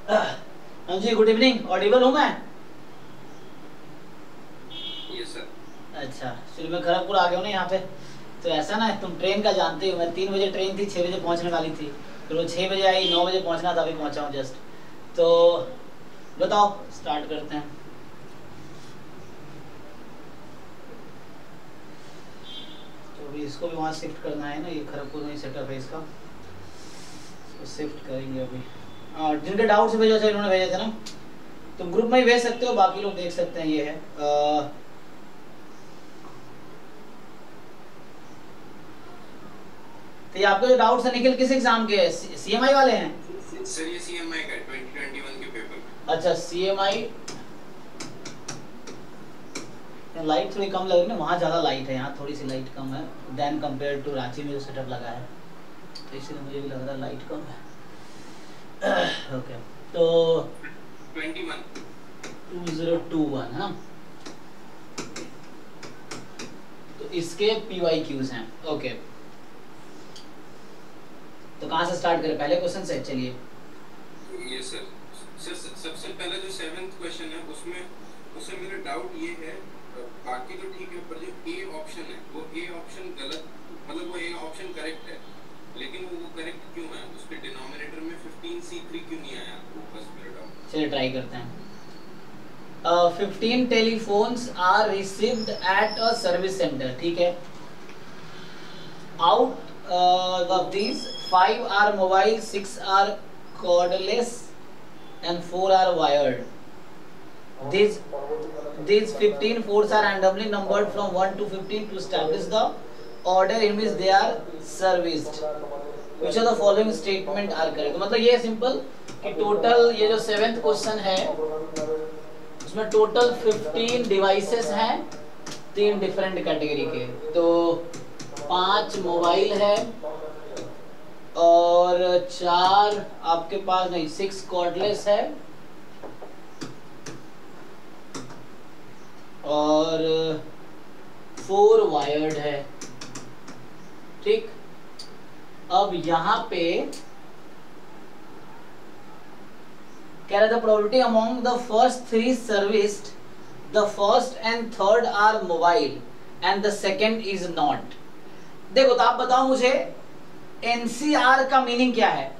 हाँ जी, good evening. Audible हूँ मैं? Yes sir. अच्छा चलो, मैं खड़गपुर आ गया हूँ ना यहाँ पे। तो ऐसा ना, तुम ट्रेन का जानते हो, मैं 3 बजे ट्रेन थी, 6 बजे पहुँचने वाली थी, फिर वो 6 बजे आई, 9 बजे पहुँचना था, अभी पहुँचा हूँ जस्ट। तो बताओ, स्टार्ट करते हैं। तो अभी इसको भी वहाँ शिफ्ट करना है ना, ये खड़गपुर में ही सेटअप है इसका, इसको शिफ्ट करेंगे अभी। जिनके डाउट्स भेजा था इन्होंने भेजे थे ना, तुम ग्रुप में ही भेज सकते हो, बाकी लोग देख सकते हैं। ये है तो ये आपके जो डाउट्स है निखिल, किस एग्जाम के हैं? सीएमआई वाले हैं सर? ये सीएमआई का 2021 के पेपर में। अच्छा, सीएमआई। लाइट थोड़ी कम लग रही है ना, वहाँ ज़्यादा लाइट है, यहाँ थोड़ी सी लाइट कम है देन कंपेयर टू रांची में जो सेटअप लगा है, तो इसलिए मुझे भी लग रहा है लाइट कम है। ओके, तो 2021 है ना, तो इसके PYQs हैं। ओके, तो कहाँ से स्टार्ट करें? पहले क्वेश्चन से चलिए। ये सर सबसे पहला जो 7th क्वेश्चन है उसमें मेरा डाउट ये है, बाकी तो ठीक है, पर जो ए ऑप्शन है वो ए ऑप्शन गलत, मतलब वो ए ऑप्शन करेक्ट है, लेकिन वो करेक्ट क्यों है? उसके डिनोमिनेटर में 15C3 क्यों नहीं आया? वो बस मेरा डाउट। चलिए ट्राई करते हैं। 15 telephones are received at a service centre, ठीक है। Out of these 5 are mobile, 6 are cordless and 4 are wired. These 15 phones are randomly numbered from 1 to 15 to establish the order in which they are serviced. Which of the following statement are correct? तो मतलब ये simple कि total ये जो 7th question है उसमें total 15 devices हैं, 3 different category के। तो 5 मोबाइल है और 4 आपके पास नहीं, 6 कॉर्डलेस है और 4 वायर्ड है, ठीक। अब यहाँ पे कह रहा था probability among the first 3 serviced, the first and third are mobile and the second is not. देखो, तो आप बताओ मुझे एनसीआर का मीनिंग क्या है?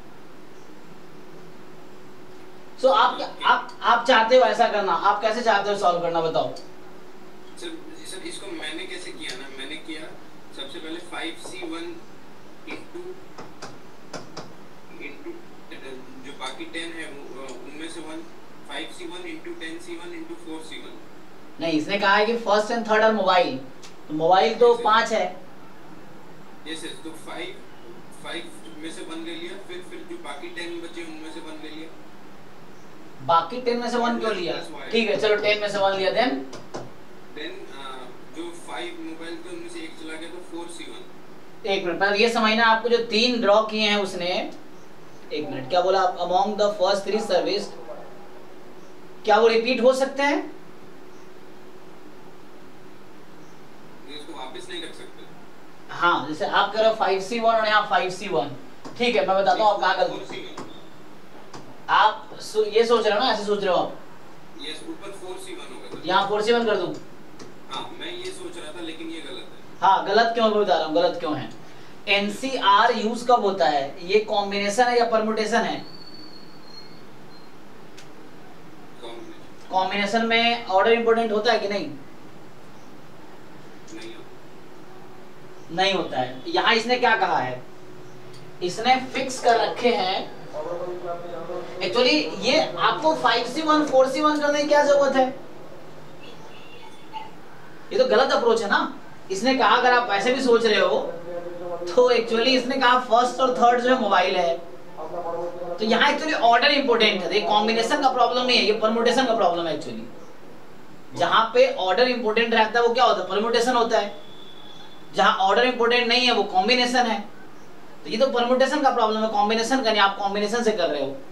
सो आप चाहते हो ऐसा करना, आप कैसे चाहते हो सॉल्व करना, बताओ। सर इसको मैंने कैसे किया ना, मैंने किया सबसे पहले 5C1 इंटू जो बाकी 10 है उनमें से 5C1 into 10C1 into 4C1। नहीं, इसने कहा है कि first and third are mobile, तो मोबाइल तो 5 है। यस सर, तो 5 में से 1 ले लिया, फिर जो बाकी 10 बचे उनमें से 1 ले लिया। बाकी 10 में से 1 क्यों लिया? ठीक है, चलो 10 में से 1 लिया, देन जो 5 मोबाइल थे उनमें से 1 चला गया, तो 4C1। एक मिनट, पर ये समझना, आपको जो 3 ड्रॉ किए हैं उसने, एक मिनट, क्या बोला आप? अमॉन्ग द फर्स्ट 3 सर्विस, क्या वो रिपीट हो सकते हैं? इसको वापस नहीं रख सकते। हाँ, जैसे आप कह रहे हो 5C1 और यहाँ 5C1, ठीक है, मैं बताता हूँ आप कहाँ गलती। आप ये सोच रहे हो ना, ऐसे सोच रहे हो आप? यस, ऊपर 4C1 होगा, यहाँ 4C1 कर दूं? हाँ, मैं ये सोच रहा था, लेकिन ये गलत है। हाँ, गलत क्यों? मैं बता रहा हूँ गलत क्यों है। एनसीआर यूज कब होता है? ये कॉम्बिनेशन है या परमुटेशन है? कॉम्बिनेशन में ऑर्डर इंपॉर्टेंट होता है कि नहीं? नहीं होता है। यहाँ इसने क्या कहा है, इसने फिक्स कर रखे हैं। एक्चुअली ये आपको 5C1 4C1 करने की क्या जरूरत है? ये तो गलत अप्रोच है ना। इसने कहा, अगर आप ऐसे भी सोच रहे हो तो एक्चुअली इसने कहा फर्स्ट और थर्ड जो है मोबाइल है, तो यहाँ एक्चुअली ऑर्डर इंपॉर्टेंट है। ये कॉम्बिनेशन का प्रॉब्लम नहीं है, ये परमुटेशन का प्रॉब्लम है एक्चुअली। जहां पे ऑर्डर इंपॉर्टेंट रहता है वो क्या होता है? परमुटेशन होता है। जहां ऑर्डर इंपॉर्टेंट नहीं है वो कॉम्बिनेशन है। तो ये तो परमुटेशन का प्रॉब्लम है, कॉम्बिनेशन का नहीं। आप कॉम्बिनेशन से कर रहे हो,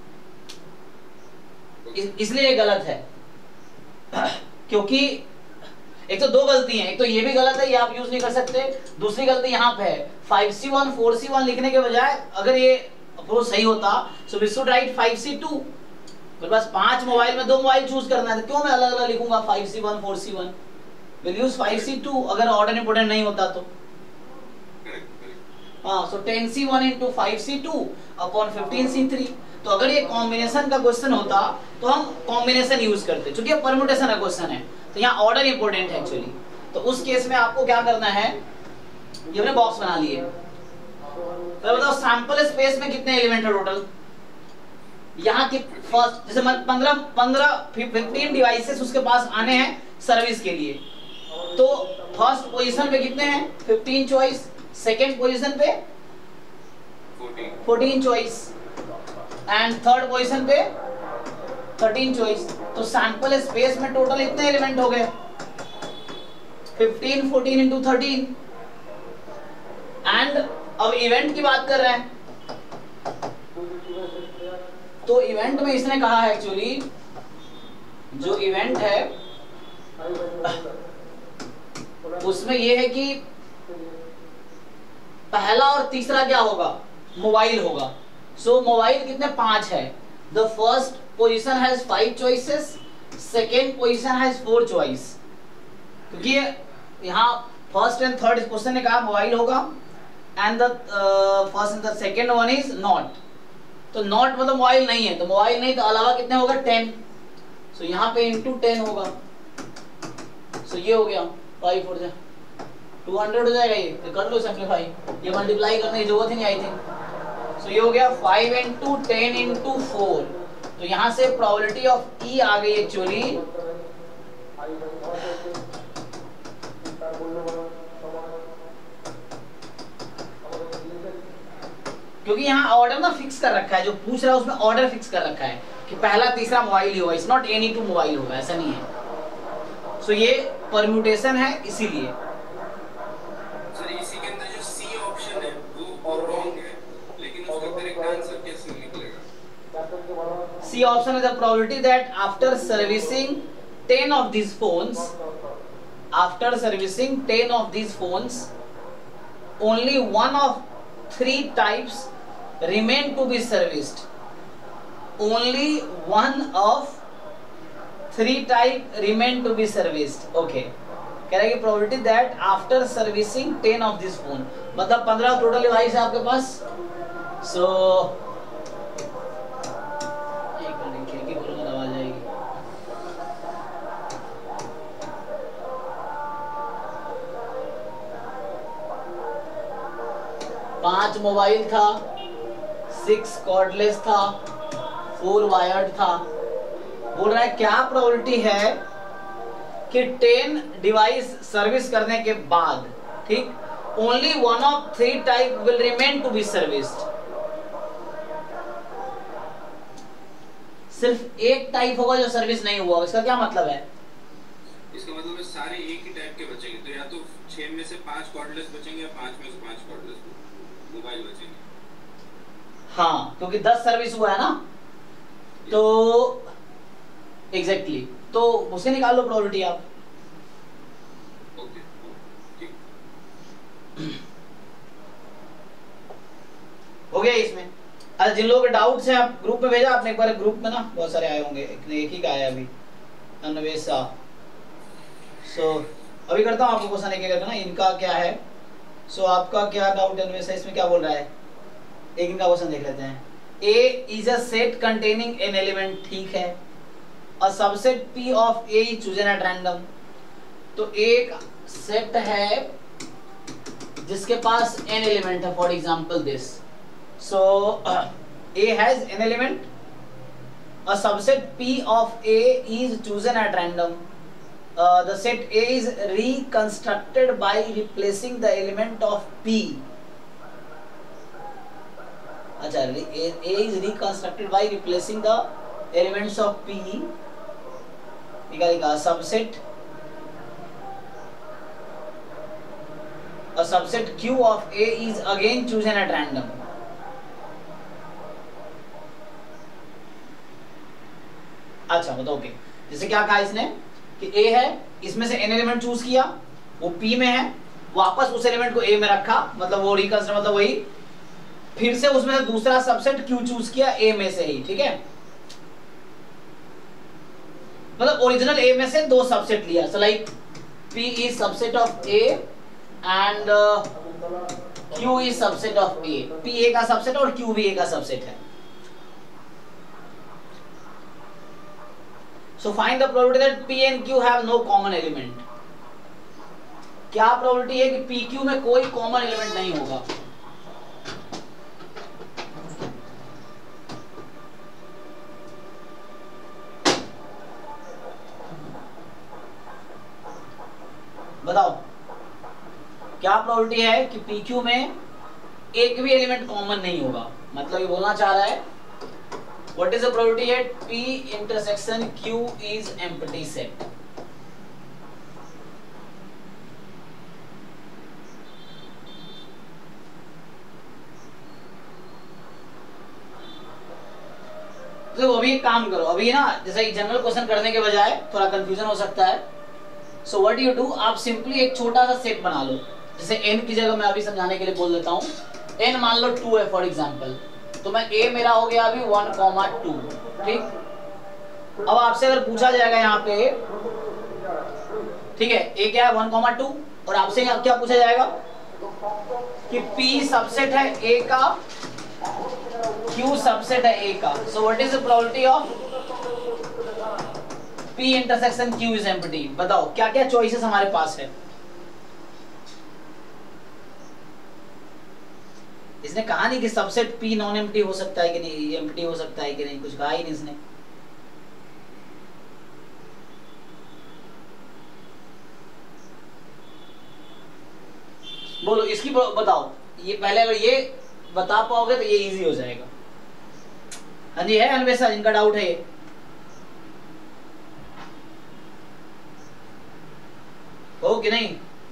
इसलिए ये गलत है। क्योंकि एक तो 2 गलती है, एक तो ये भी गलत है, ये आप यूज नहीं कर सकते। दूसरी गलती यहाँ पे है, 5C1 4C1 लिखने के बजाय अगर ये अप्रोच सही होता, so we should write 5C2 मेरे पास 5 मोबाइल में 2 मोबाइल चूज करना है, तो क्यों मैं अलग अलग लिखूंगा 5C1 4C1? Will use 5C2 अगर ऑर्डर इंपोर्टेंट नहीं होता तो। हाँ, सो 10C1 into 5C2 upon 15C3। तो अगर ये कॉम्बिनेशन का क्वेश्चन होता तो हम कॉम्बिनेशन यूज करते, क्योंकि ये परम्यूटेशन का क्वेश्चन है तो यहाँ ऑर्डर इंपोर्टेंट है एक्चुअली। तो उस केस में आपको क्या करना है, ये हमने बॉक्स बना लिए। तो बताओ सैंपल स्पेस में कितने एलिमेंट है टोटल? यहाँ की फर्स्ट जैसे 15 डिवाइसेस उसके पास आने हैं सर्विस के लिए, तो फर्स्ट पोजीशन पे कितने हैं 15 चॉइस, सेकंड पोजीशन पे 14 चॉइस एंड थर्ड पोजीशन पे 13 चॉइस। तो सैंपल स्पेस में टोटल इतने एलिमेंट हो गए 15 14 into 13। एंड अब इवेंट की बात कर रहे हैं, तो इवेंट में इसने कहा है एक्चुअली जो इवेंट है उसमें यह है कि पहला और तीसरा क्या होगा, मोबाइल होगा। सो मोबाइल कितने 5 है। The first position has 5 choices, second position has 4 choice, क्योंकि यहाँ फर्स्ट एंड थर्ड क्वेश्चन ने कहा मोबाइल होगा and the first and the second one is not. तो नॉट मतलब मोबाइल नहीं है, तो मोबाइल नहीं तो अलावा कितने होगा 10। सो यहाँ पे इंटू 10 होगा। सो ये हो गया 5 4 200 हो जाएगा। ये कर लो सिंप्लीफाई, ये मल्टीप्लाई करने की जरूरत ही नहीं आई थी। सो ये हो गया 5 into 10 into 4। तो यहाँ से प्रोबेबिलिटी ऑफ ई आ गई एक्चुअली क्योंकि यहाँ ऑर्डर ना फिक्स कर रखा है, जो पूछ रहा है उसमें ऑर्डर फिक्स कर रखा है कि पहला तीसरा मोबाइल ही होगा, इट्स नॉट एनी 2 मोबाइल होगा, ऐसा नहीं है। सो ये परम्यूटेशन है इसीलिए। सर इसी के अंदर जो सी ऑप्शन है वो और रॉन्ग है, लेकिन उसका करेक्ट आंसर कैसे निकलेगा? C option is the probability that after servicing 10 of these phones, after servicing 10 of these phones, only one of 3 types remain to be serviced. Only one of 3 type remain to be serviced. Okay. कह रहा है कि probability that after servicing 10 of this phone, मतलब 15 total device है आपके पास। So एक minute खिड़की खोलूंगा आवाज आएगी। 5 मोबाइल था, 6 कॉर्डलेस था, 4 वायर्ड था। बोल रहा है क्या प्रोबेबिलिटी है कि 10 डिवाइस सर्विस करने के बाद, ठीक, only one of 3 type will remain to be serviced. सिर्फ एक टाइप होगा जो सर्विस नहीं हुआ, इसका क्या मतलब है? इसका मतलब है सारे एक ही टाइप के बचेंगे, तो या तो 6 में से 5 कॉर्डलेस बचेंगे या 5 में से 5 कॉर्डलेस मोबाइल बचेंगे। हाँ, क्योंकि 10 सर्विस हुआ है ना, तो एग्जैक्टली तो उसे निकाल लो प्रोबेबिलिटी आप। हो गया इसमें। अच्छा, जिन लोगों के डाउट्स हैं आप ग्रुप में भेजा आपने, एक बार ग्रुप में ना बहुत सारे आए होंगे, एक ही का आया अभी अन्वेश शाह। सो अभी करता हूँ आपको क्वेश्चन एक एक करके ना, इनका क्या है। सो आपका क्या डाउट अन्वेश है, इसमें क्या बोल रहा है, एक इनका क्वेश्चन देख लेते हैं। A is a set containing an element, ठीक है। A subset P of A is chosen at random। तो एक सेट है जिसके पास n एलिमेंट है, for example this. So A has n element, a subset P of A is chosen at random। The set A is reconstructed by replacing the element of P। अच्छा, A is reconstructed by replacing the elements of P। निकालेगा subset, a subset Q of A is again chosen at random। अच्छा बताओ, okay, जैसे क्या कहा इसने कि A है, इसमें से n एलिमेंट चूज किया, वो P में है, वापस उस एलिमेंट को A में रखा, मतलब वो रिकंस्ट्रक्ट, मतलब वही, फिर से उसमें से दूसरा सबसेट Q चूज किया A में से ही, ठीक है। मतलब ओरिजिनल ए में से दो सबसेट लिया, so like P is subset of A and Q is subset of A। P A का सबसेट और Q भी A का सबसेट है। So find the probability that P and Q have no common element। क्या probability है कि PQ में कोई कॉमन एलिमेंट नहीं होगा? बताओ क्या प्रोबेबिलिटी है कि PQ में एक भी एलिमेंट कॉमन नहीं होगा? मतलब ये बोलना चाह रहा है व्हाट इज द प्रोबेबिलिटी है P intersection Q is empty set. तो अभी एक काम करो, अभी ना जैसे जनरल क्वेश्चन करने के बजाय थोड़ा कंफ्यूजन हो सकता है। सो व्हाट यू डू, आप सिंपली एक छोटा सा सेट बना लो। जैसे n की जगह मैं अभी समझाने के लिए बोल देता हूँ, n मान लो 2 है फॉर एग्जांपल, तो मैं a मेरा हो गया अभी 1,2, ठीक। अब आपसे अगर पूछा जाएगा यहाँ पे, ठीक है, a क्या है 1,2, और आपसे क्या पूछा जाएगा कि p सबसेट है a का, Q सबसेट है A का। So what is the probability of P intersection Q is empty? बताओ क्या क्या चॉइसेस हमारे पास है। इसने कहा नहीं कि सबसेट P नॉन एम्प्टी हो सकता है कि नहीं, एम्प्टी हो सकता है कि नहीं, कुछ कहा ही नहीं इसने। बोलो इसकी बताओ, ये पहले अगर ये बता पाओगे तो ये इजी हो जाएगा। हाँ जी, है अन्वेषा जिनका डाउट है ये? हो कि नहीं?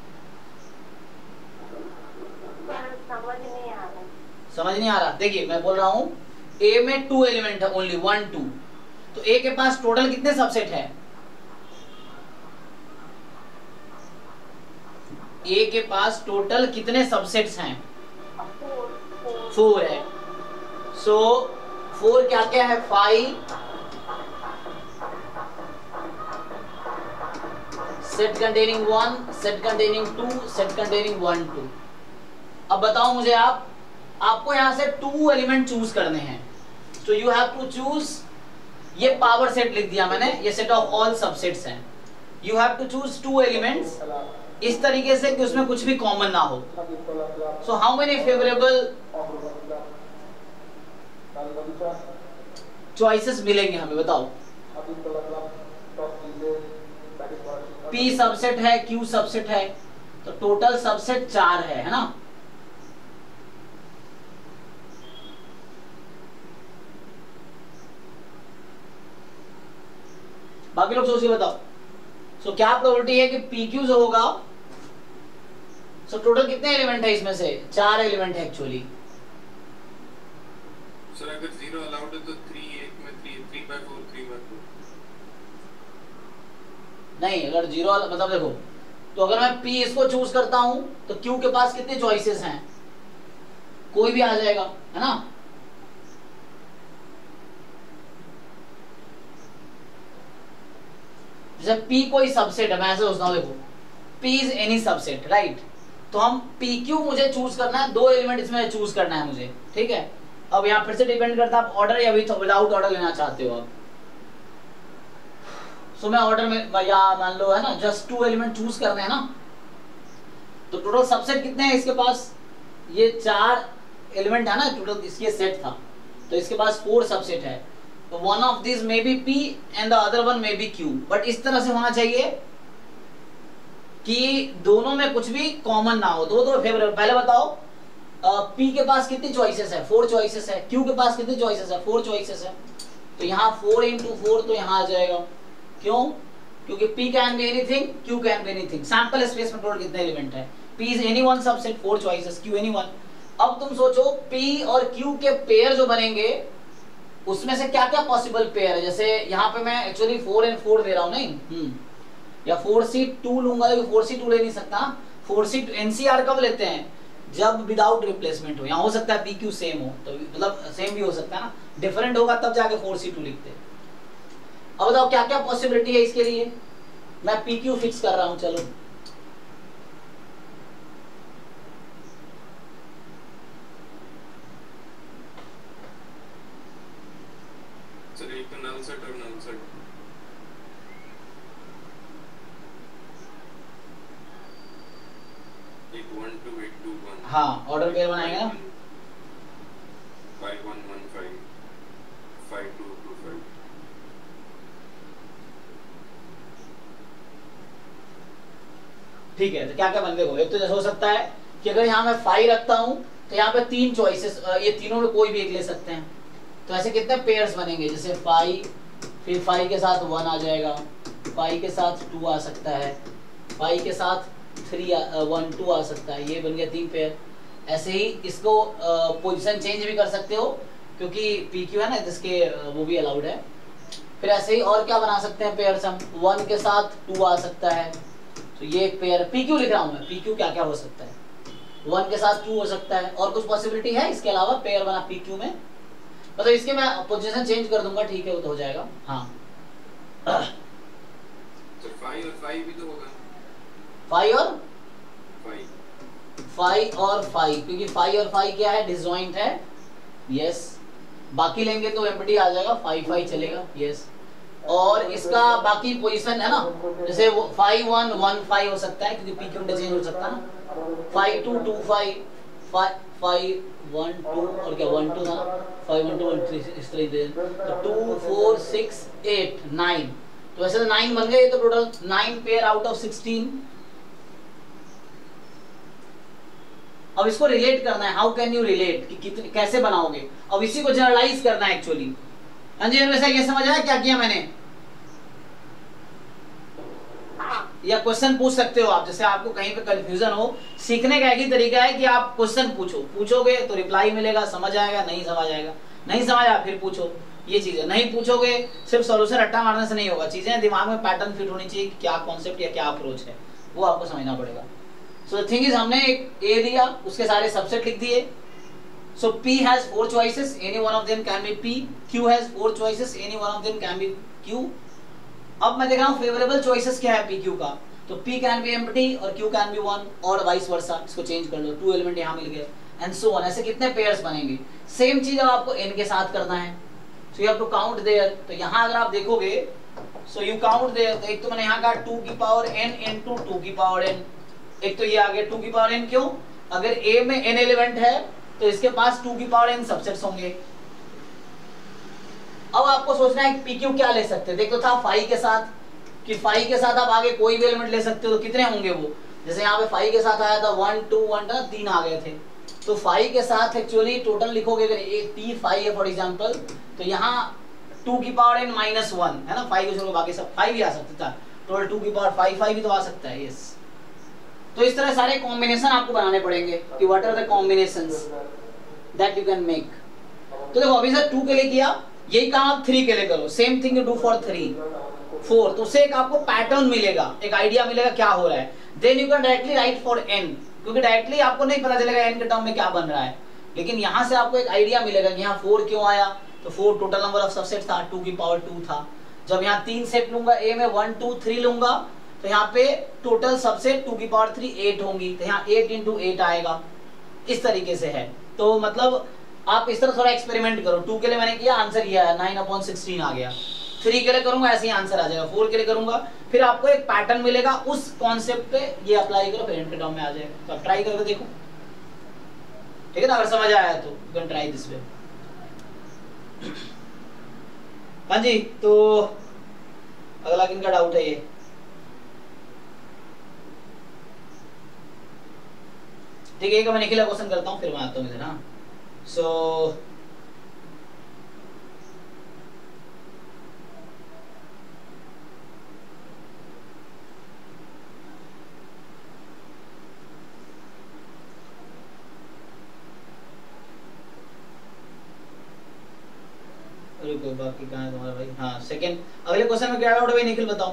समझ नहीं आ रहा? देखिए मैं बोल रहा हूं A में 2 एलिमेंट है, ओनली 1 2, तो A के पास टोटल कितने सबसेट है? A के पास टोटल कितने सबसेट्स हैं? 4 है। सो 4 क्या क्या है? 5 set containing 1, set containing 2, set containing 1 2। अब बताओ मुझे, आपको यहां से 2 एलिमेंट चूज करने हैं, तो यू हैव टू चूज, ये पावर सेट लिख दिया मैंने, ये सेट ऑफ ऑल सबसेट्स हैं। You have to choose 2 elements इस तरीके से कि उसमें कुछ भी कॉमन ना हो। So how many favourable choices मिलेंगे हमें, बताओ। P सबसेट है, Q सबसेट है, तो टोटल सबसेट 4 है ना? बाकी लोग सोचिए, बताओ। सो क्या प्रोबेबिलिटी है कि PQ जो होगा, सो टोटल कितने एलिमेंट है इसमें से? 4 एलिमेंट है एक्चुअली। सर अगर 0 अलाउड है तो 3 एक में 3/4 3/4 नहीं। अगर 0 मतलब देखो, तो अगर मैं P इसको चूज करता हूं तो Q के पास कितने चॉइसेस हैं? कोई भी आ जाएगा, है ना? जैसे P कोई सबसेट है, मैं ऐसे सोचता हूं, देखो P is any subset, right? तो हम PQ मुझे चूज करना है, 2 एलिमेंट इसमें चूज करना है मुझे, ठीक है? अब यहाँ फिर से डिपेंड करता है आप ऑर्डर या विदाउट ऑर्डर लेना चाहते हो आप। सो मैं ऑर्डर में, या मान लो है ना, जस्ट 2 एलिमेंट चूज करने हैं ना, तो टोटल सबसेट कितने हैं इसके पास? ये 4 एलिमेंट है ना टोटल, इसके सेट था, तो इसके पास 4 सबसेट है। तो one of this may be P and the other one may be Q, but इस तरह से होना चाहिए कि दोनों में कुछ भी कॉमन ना हो, दो फेवरेबल। पहले बताओ, P के पास कितनी चॉइसेस है? 4 चॉइसेस है। Q के पास कितनी चॉइसेस है? 4 चॉइसेस है। तो यहाँ 4 into 4 तो यहाँ आ जाएगा। क्यों? क्योंकि P can be anything, Q can be anything. Sample space में टोटल कितने एलिमेंट है? P is any one subset, 4 choices, Q any one. अब तुम सोचो P और Q के पेयर जो बनेंगे, उसमें से क्या क्या पॉसिबल पेयर है? जैसे यहाँ पे मैं एक्चुअली 4 and 4 दे रहा हूँ, नहीं या 4C2 लूंगा, लेकिन 4C2 ले नहीं सकता। 4C NCR कब लेते हैं? जब विदाउट रिप्लेसमेंट हो। यहाँ हो सकता है PQ सेम हो, तो मतलब सेम भी हो सकता है ना, डिफरेंट होगा तब जाके 4C2 लिखते हैं। अब बताओ क्या क्या पॉसिबिलिटी है इसके लिए। मैं पी क्यू फिक्स कर रहा हूं, चलो सर एक तो नल सेट और नल सेट। एक 1 2 8 2 1। हाँ ऑर्डर पेयर बनाएंगे ना। 5 1 1 5 5 2 2 5। ठीक है, तो क्या क्या बन देखो, एक तो जैसे हो सकता है कि अगर यहाँ मैं 5 रखता हूँ तो यहाँ पे 3 चॉइसेस, ये तीनों में कोई भी एक ले सकते हैं। तो ऐसे कितने पेयर्स बनेंगे, जैसे 5, फिर 5 के साथ 1 आ जाएगा, 5 के साथ 2 आ सकता है, 5 के साथ 3 1 2 आ सकता है, ये बन गया 3 पेयर। ऐसे ही इसको पोजीशन चेंज भी कर सकते हो क्योंकि पी क्यू है ना, जिसके वो भी अलाउड है। फिर ऐसे ही और क्या बना सकते हैं पेयर्स हम, 1 के साथ 2 आ सकता है, तो ये एक पेयर पी क्यू लिख रहा हूं मैं। पी क्यू क्या क्या हो सकता है, 1 के साथ 2 हो सकता है, और कुछ पॉसिबिलिटी है इसके अलावा पेयर बना पी क्यू में, मतलब इसके मैं पोजीशन चेंज कर दूंगा, ठीक है वो तो हो जाएगा। हाँ तो 5 और 5 भी तो होगा। 5 और 5 5 और 5, क्योंकि 5 और 5 क्या है, डिसजॉइंट है, यस। बाकी लेंगे तो एम्प्टी आ जाएगा, 5 5 चलेगा, यस। और इसका बाकी पोजीशन है ना, जैसे वो 5 1 1 5 हो सकता है क्योंकि पी क्यू इंटरचेंज हो सकता है ना, 5 2 2 5 5 1 2 और क्या 1 2 था ना, 5 1 2 1 3 इस तरीके से, तो 2 4 6 8 9, तो वैसे तो 9 बन गए, तो टोटल 9 पेयर आउट ऑफ 16। अब इसको रिलेट करना है, हाउ कैन यू रिलेट, कि कितने कैसे बनाओगे, अब इसी को जनरलाइज करना है एक्चुअली। अंजी वैसे ये समझ आया क्या किया मैंने, या क्वेश्चन पूछ सकते हो आप, जैसे आपको कहीं पे कंफ्यूजन हो, सीखने का एक ही तरीका है कि आप क्वेश्चन पूछोगे तो रिप्लाई मिलेगा, समझ आएगा, नहीं समझ आएगा, नहीं समझ आया फिर पूछो, ये चीज है। नहीं पूछोगे सिर्फ सॉल्यूशन रट्टा मारने से नहीं होगा, चीजें दिमाग में पैटर्न फिट होनी चाहिए, क्या कॉन्सेप्ट या क्या अप्रोच है वो आपको समझना पड़ेगा। सो द थिंग इज, हमने एक ए लिया, उसके सारे सबसेट लिख दिए। So P has 4 choices, any one of them can be P. Q has 4 choices, any one of them can be Q. अब मैं देख रहा हूँ फेवरेबल चॉइसेस क्या है PQ का, तो P can be empty और Q can be 1 और वाइस वर्सा, इसको चेंज कर लो, 2 एलिमेंट यहाँ मिल गए एंड सो ऑन। ऐसे कितने पेयर्स बनेंगे, सेम चीज अब आपको n के साथ करना है, so you have to count there. तो यहाँ अगर आप देखोगे, सो यू काउंट देयर, तो एक तो मैंने यहाँ कहा 2 की पावर n into 2 की पावर n, एक तो ये आ गया 2 की पावर n, क्यों, अगर A में n एलिमेंट है तो इसके पास 2 की पावर n सबसेट्स होंगे। अब आपको सोचना है पी क्यू क्या ले सकते हैं, देखो था 5 के साथ, कि 5 के साथ आप आगे कोई भी एलिमेंट ले सकते हो, तो कितने होंगे वो, जैसे यहाँ पे 5 के साथ आया था 1 2 1 था, 3 आ गए थे, तो 5 के साथ एक्चुअली टोटल लिखोगे अगर P5 है फॉर एग्जांपल, तो यहाँ 2 की पावर n -1 है ना, 5 को छोड़ो बाकी सब 5 ही आ सकता था, टोटल 2 की पावर 5 भी तो आ सकता है, यस। तो इस तरह सारे कॉम्बिनेशन आपको बनाने पड़ेंगे कि what are the combinations that you can make. तो देखो अभी सर 2 के लिए किया, यही काम आप 3 के लिए करो, same thing you do for 3 4, तो उससे एक आपको पैटर्न मिलेगा, एक आइडिया मिलेगा क्या हो रहा है। Then you can directly write for n, क्योंकि डायरेक्टली आपको नहीं पता चलेगा n के टर्म में क्या बन रहा है, लेकिन यहाँ से आपको एक आइडिया मिलेगा कि यहाँ 4 क्यों आया, तो 4 टोटल नंबर ऑफ सबसेट था, 2 की पावर 2 था। जब यहाँ 3 सेट लूंगा a में 1 2 3 लूंगा, तो यहाँ पे टोटल सबसेट 2 की पावर 3 8 होंगी, तो यहाँ 8 into 8 आएगा, इस तरीके से है। तो मतलब आप इस तरह थोड़ा एक्सपेरिमेंट करो। 2 के लिए मैंने किया, आंसर किया 9/16 आ गया, 3 के लिए करूंगा ऐसे ही आंसर आ जाएगा, 4 के लिए करूंगा, फिर आपको एक पैटर्न मिलेगा, उस कॉन्सेप्ट पे ये अप्लाई करो, फिर इनके टर्म में आ जाएगा। तो आप ट्राई करके देखो, ठीक है ना, अगर समझ आया तो you can try this way. हाँ जी, तो अगला किनका डाउट है ये, ठीक है, मैं निखिल क्वेश्चन करता हूँ फिर मैं आता हूँ इधर। हाँ, सो रुको, बाकी कहाँ है तुम्हारा भाई। हाँ सेकंड, अगले क्वेश्चन में क्या डाउट है भाई निखिल बताओ।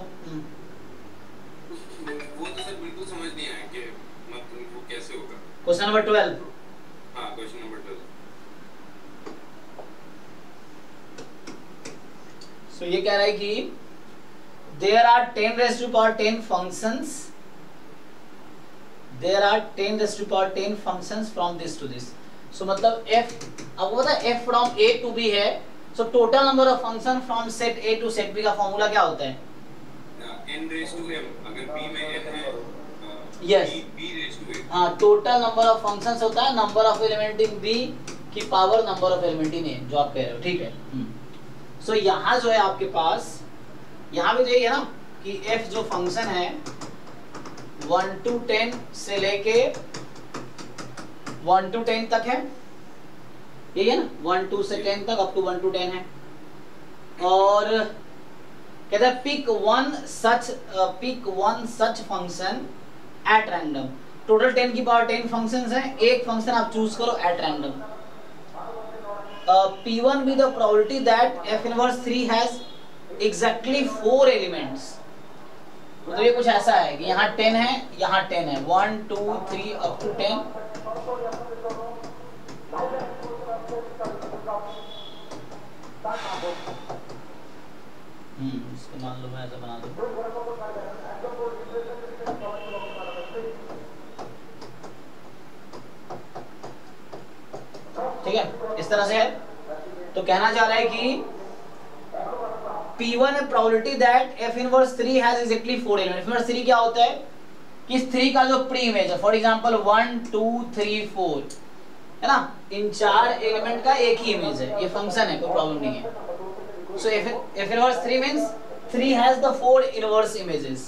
वो तो सर बिल्कुल समझ नहीं आया कि मतलब वो कैसे होगा। Question number 12। हाँ क्वेश्चन नंबर 12। सो ये कह रहा है कि there are 10 raised to power 10 functions, there are 10 raised to power 10 functions from this to this. So मतलब f, आपको पता है f from a to b है, so total number of function from set a to set b का formula क्या होता है? n raised to m, अगर b में n है yes, b raised to a, हाँ टोटल नंबर ऑफ फंक्शंस होता है number of element in b की power number of element in a, जो आप कह रहे हो, ठीक है। सो यहाँ जो है आपके पास, यहाँ भी तो यही है ना कि f जो फंक्शन है 1 to 10 से लेके 1 to 10 तक है, यही है ना, 1 2 से 10 तक अप टू 1 to 10 है। और कहता है pick one such function at random. Total 10 की पावर 10 फंक्शंस हैं, एक फंक्शन आप चूज करो at random. P1 with the probability that f inverse 3 has exactly 4 elements। मतलब ये कुछ ऐसा है कि यहाँ 10 है, यहाँ 10 है, 1 2 3 अप टू 10। इसको मान लो मैं ऐसा बना दूं, ठीक है, इस तरह से है। तो कहना चाह रहा है कि P1 है probability that f inverse 3 has exactly 4 elements। f inverse 3 क्या होता है कि इस 3 का जो प्री इमेज है, फॉर एग्जांपल 1 2 3 4 है ना, इन 4 एलिमेंट का एक ही इमेज है, ये फंक्शन है, कोई प्रॉब्लम नहीं है। सो f inverse 3 means 3 has the 4 inverse images।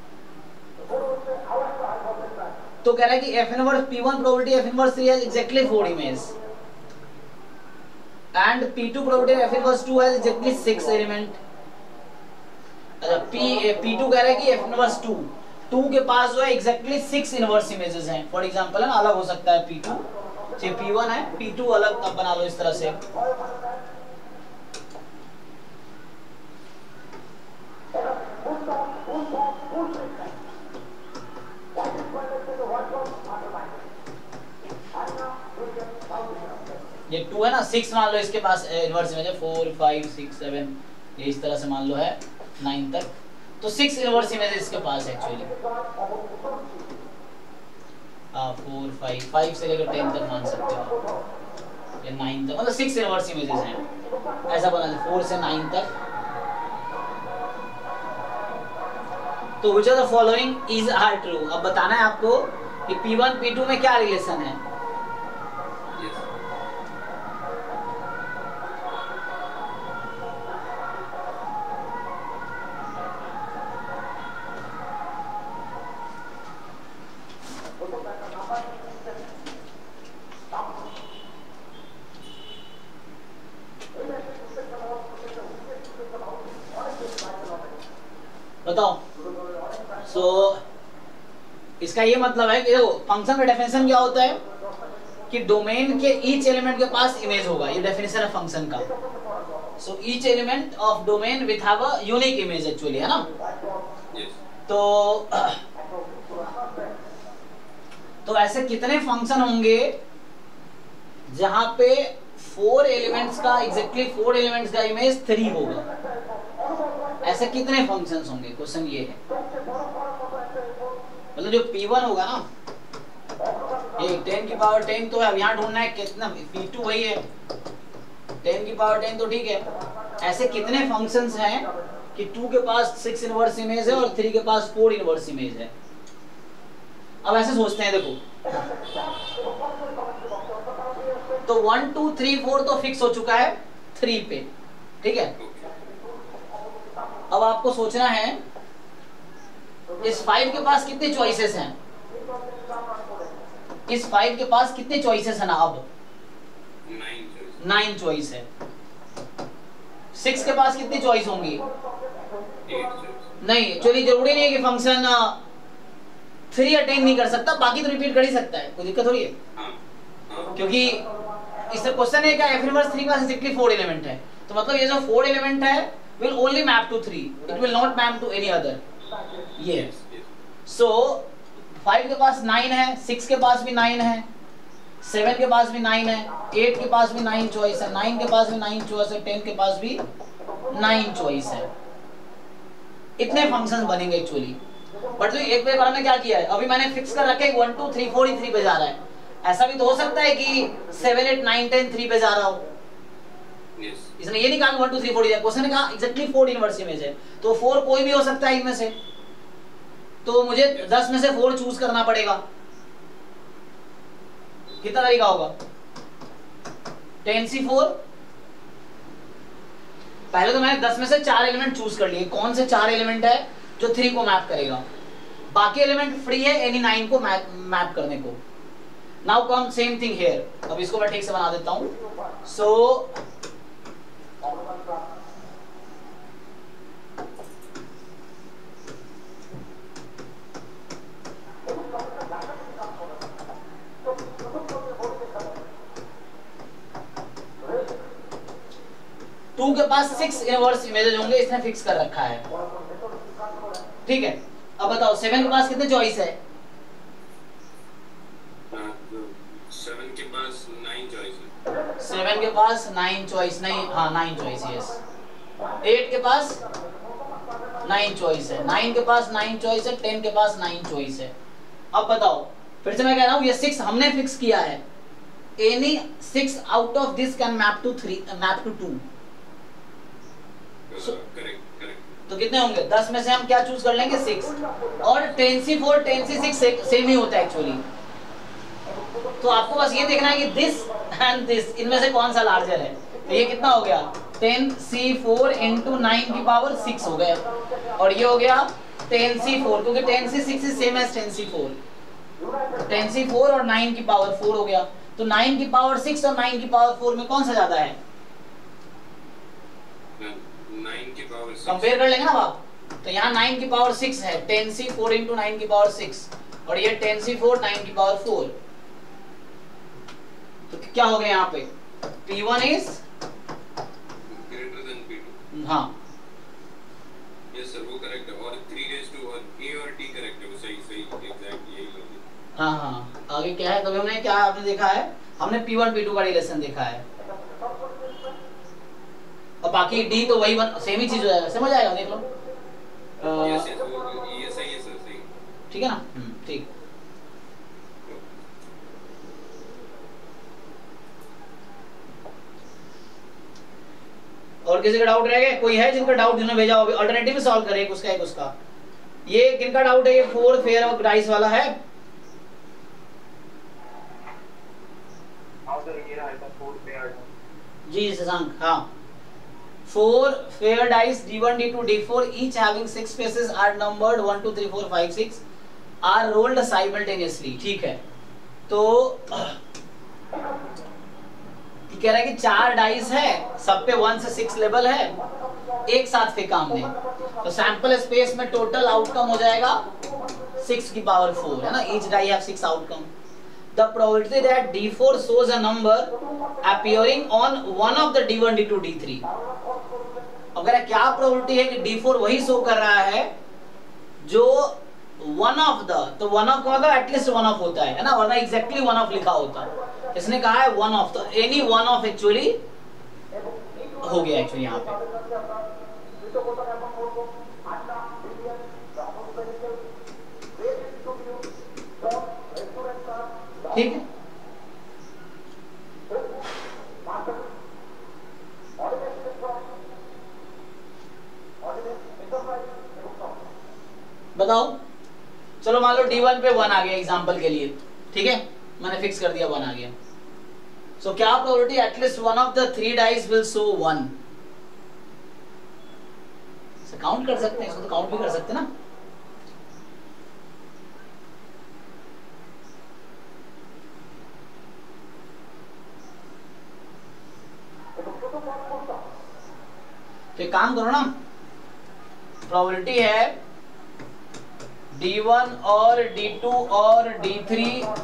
तो कह रहा है कि f inverse P1 probability f inverse 3 has exactly 4 images and P2 probability f inverse 2 has exactly 6 element। अच्छा P2 कह रहा है कि f inverse 2 के पास जो है exactly 6 inverse images हैं, फॉर एग्जांपल है ना, अलग हो सकता है P2 से P1 है, P2 अलग अब बना लो इस तरह से। ये 2 है ना, 6 मान लो इसके पास इनवर्स इमेज है, 4 5 6 7, ये इस तरह से मान लो है 9 तक, तो 6 इनवर्स इमेज इसके पास है एक्चुअली। 4 5 से लेकर 10 तक मान सकते हो, ये 9 तक, मतलब 6 इनवर्स इमेजेस हैं, ऐसा बना लो 4 से 9 तक। तो which of the following is are true। अब बताना है आपको कि P1 P2 में क्या रिलेशन है। बताओ। सो इसका ये मतलब है कि देखो फंक्शन का डेफिनेशन क्या होता है कि डोमेन के ईच एलिमेंट के पास इमेज होगा, ये डेफिनेशन है फंक्शन का। So each element of domain with have a unique image actually, है ना। तो ऐसे कितने फंक्शन होंगे जहां पे 4 एलिमेंट्स का एग्जैक्टली 4 एलिमेंट्स का इमेज 3 होगा, ऐसे कितने फंक्शंस होंगे, क्वेश्चन ये है। मतलब जो P1 होगा ना, ये 10 की पावर 10 तो है, अब यहाँ ढूंढना है कितना, P2 वही है 10 की पावर 10, तो ठीक है। ऐसे कितने फंक्शंस हैं कि 2 के पास 6 इनवर्स इमेज है और 3 के पास 4 इनवर्स इमेज है। अब ऐसे सोचते हैं, देखो तो 1 2 3 4 तो फिक्स हो चुका है 3 पे, ठीक है। अब आपको सोचना है इस 5 के पास कितने चॉइसेस हैं, इस 5 के पास कितने चॉइसेस हैं ना, अब 9 चॉइस है। 6 के पास कितनी चॉइस होंगी, नहीं, चलिए जरूरी नहीं है कि फंक्शन 3 अटेन नहीं कर सकता, बाकी तो रिपीट कर ही सकता है, कोई दिक्कत थोड़ी है, क्योंकि इससे क्वेश्चन है क्या f इनवर्स 3 का एग्जैक्टली 4 एलिमेंट है, तो मतलब ये जो 4 एलिमेंट है will only map to 3, it will not map to any other। ये so 5 के पास 9 है, 6 के पास भी 9 है, 7 के पास भी 9 है, 8 के पास भी 9 चॉइस है, 9 के पास भी 9 चॉइस है, 10 के पास भी 9 चॉइस है। इतने फंक्शंस बनेंगे एक्चुअली। बट जो एक बार हमने क्या किया है, अभी मैंने फिक्स कर रखा है 1 2 3 4 ही 3 पे जा रहा है। ऐसा भी तो हो सकता है कि 7 8 9 10 3 पे जा रहा हो। इसने ये नहीं कहा 1 2 3 4 दिया, क्वेश्चन ने कहा एग्जैक्टली 4 इनवर्स इमेज है, तो 4 कोई भी हो सकता है इनमें से, तो मुझे 10 में से 4 चूज करना पड़ेगा। कितना तरीका होगा? 10C4। पहले तो मैंने 10 में से 4 एलिमेंट चूज कर लिए, कौन से 4 एलिमेंट है जो 3 को मैप करेगा, बाकी एलिमेंट फ्री है एनी 9 को मैप करने को। Now come same thing here. अब इसको मैं ठीक से बना देता हूं। सो टू के पास 6 इनवर्स इमेजेस होंगे, इसने फिक्स कर रखा है, ठीक है। अब बताओ 7 के पास कितने चॉइस है? 7 के पास 9 चॉइस है। 7 के पास 9 चॉइस नहीं, हाँ 9 चॉइस, यस। 8 के पास 9 चॉइस है, 9 के पास 9 चॉइस है, 10 के पास 9 चॉइस है। अब बताओ, फिर से मैं कह रहा हूँ, ये 6 हमने फिक्स किया है, any 6 out of this can map to 2। तो कितने होंगे? 10 में से हम क्या चूज कर लेंगे? 6। और 10C4 10C6 सेम ही होता है एक्चुअली। तो आपको बस ये देखना है कि दिस एंड दिस, इनमें से कौन सा लार्जर है। तो ये कितना हो गया? 10C4 इंटू 9 की पावर 6 हो गया, और ये हो गया 10C4, क्योंकि 10C6 is same as 10C4। 10C4 और 9 की पावर 4 हो गया। तो 9 की पावर 6 और 9 की पावर 4 में कौन सा ज्यादा है? 9 की पावर 6। कंपेयर कर लेंगे ना आप। तो यहाँ 9 की पावर 6 है, 10C4 इंटू 9 की पावर 6, और ये 10C4 9 की पावर 4। तो क्या हो गया यहाँ पे? P1 is greater than P2। हाँ यस सर, वो करेक्ट है। और 3 और A और T करेक्ट है, वो सही एग्जैक्ट यही लॉजिक। हाँ हाँ, आगे क्या है? कभी हमने क्या आपने देखा है? हमने P1 P2 का रिलेशन देखा है, और बाकी D तो वही सेम ही चीज हो जाएगा, समझ आएगा, देख लो। यस ये सही है सर, सही। ठीक है ना? ठीक। और किसी का डाउट रह गया? कोई है जिनका डाउट जिन्होंने भेजा हो? अल्टरनेटिव में सॉल्व करें, एक उसका एक उसका। ये किनका डाउट है? ये 4 फेयर और डाइस वाला है? जी शशांक, हाँ। 4 fair dice D1, D2, D4 each having 6 faces are numbered 1 2 3 4 5 6 are rolled simultaneously। ठीक है, तो कह रहा है कि 4 डाइस है, सब पे 1 से 6 लेवल है, एक साथ फेंका हमने, तो सैंपल स्पेस में टोटल आउटकम हो जाएगा 6 की पावर 4, है ना। Each die have 6 outcome. The probability that D4 shows a number appearing on one of the D1, D2, D3। अगर क्या प्रोबेबिलिटी है कि D4 वही शो कर रहा है जो वन ऑफ द, तो वन ऑफ का मतलब एटलीस्ट वन ऑफ होता है ना, वरना एग्जैक्टली वन ऑफ लिखा होता। इसने कहा है वन ऑफ, तो एनी वन ऑफ एक्चुअली हो गया एक्चुअली यहाँ पे। ठीक है, बताओ। चलो मान लो D1 पे 1 आ गया एग्जांपल के लिए, ठीक है, मैंने फिक्स कर दिया 1 आ गया। सो क्या probability at least one of the 3 dice will show 1। Count कर सकते हैं इसको, तो काउंट भी कर सकते हैं ना। तो एक काम करो ना, प्रोबेबिलिटी है D1 और D2 और D3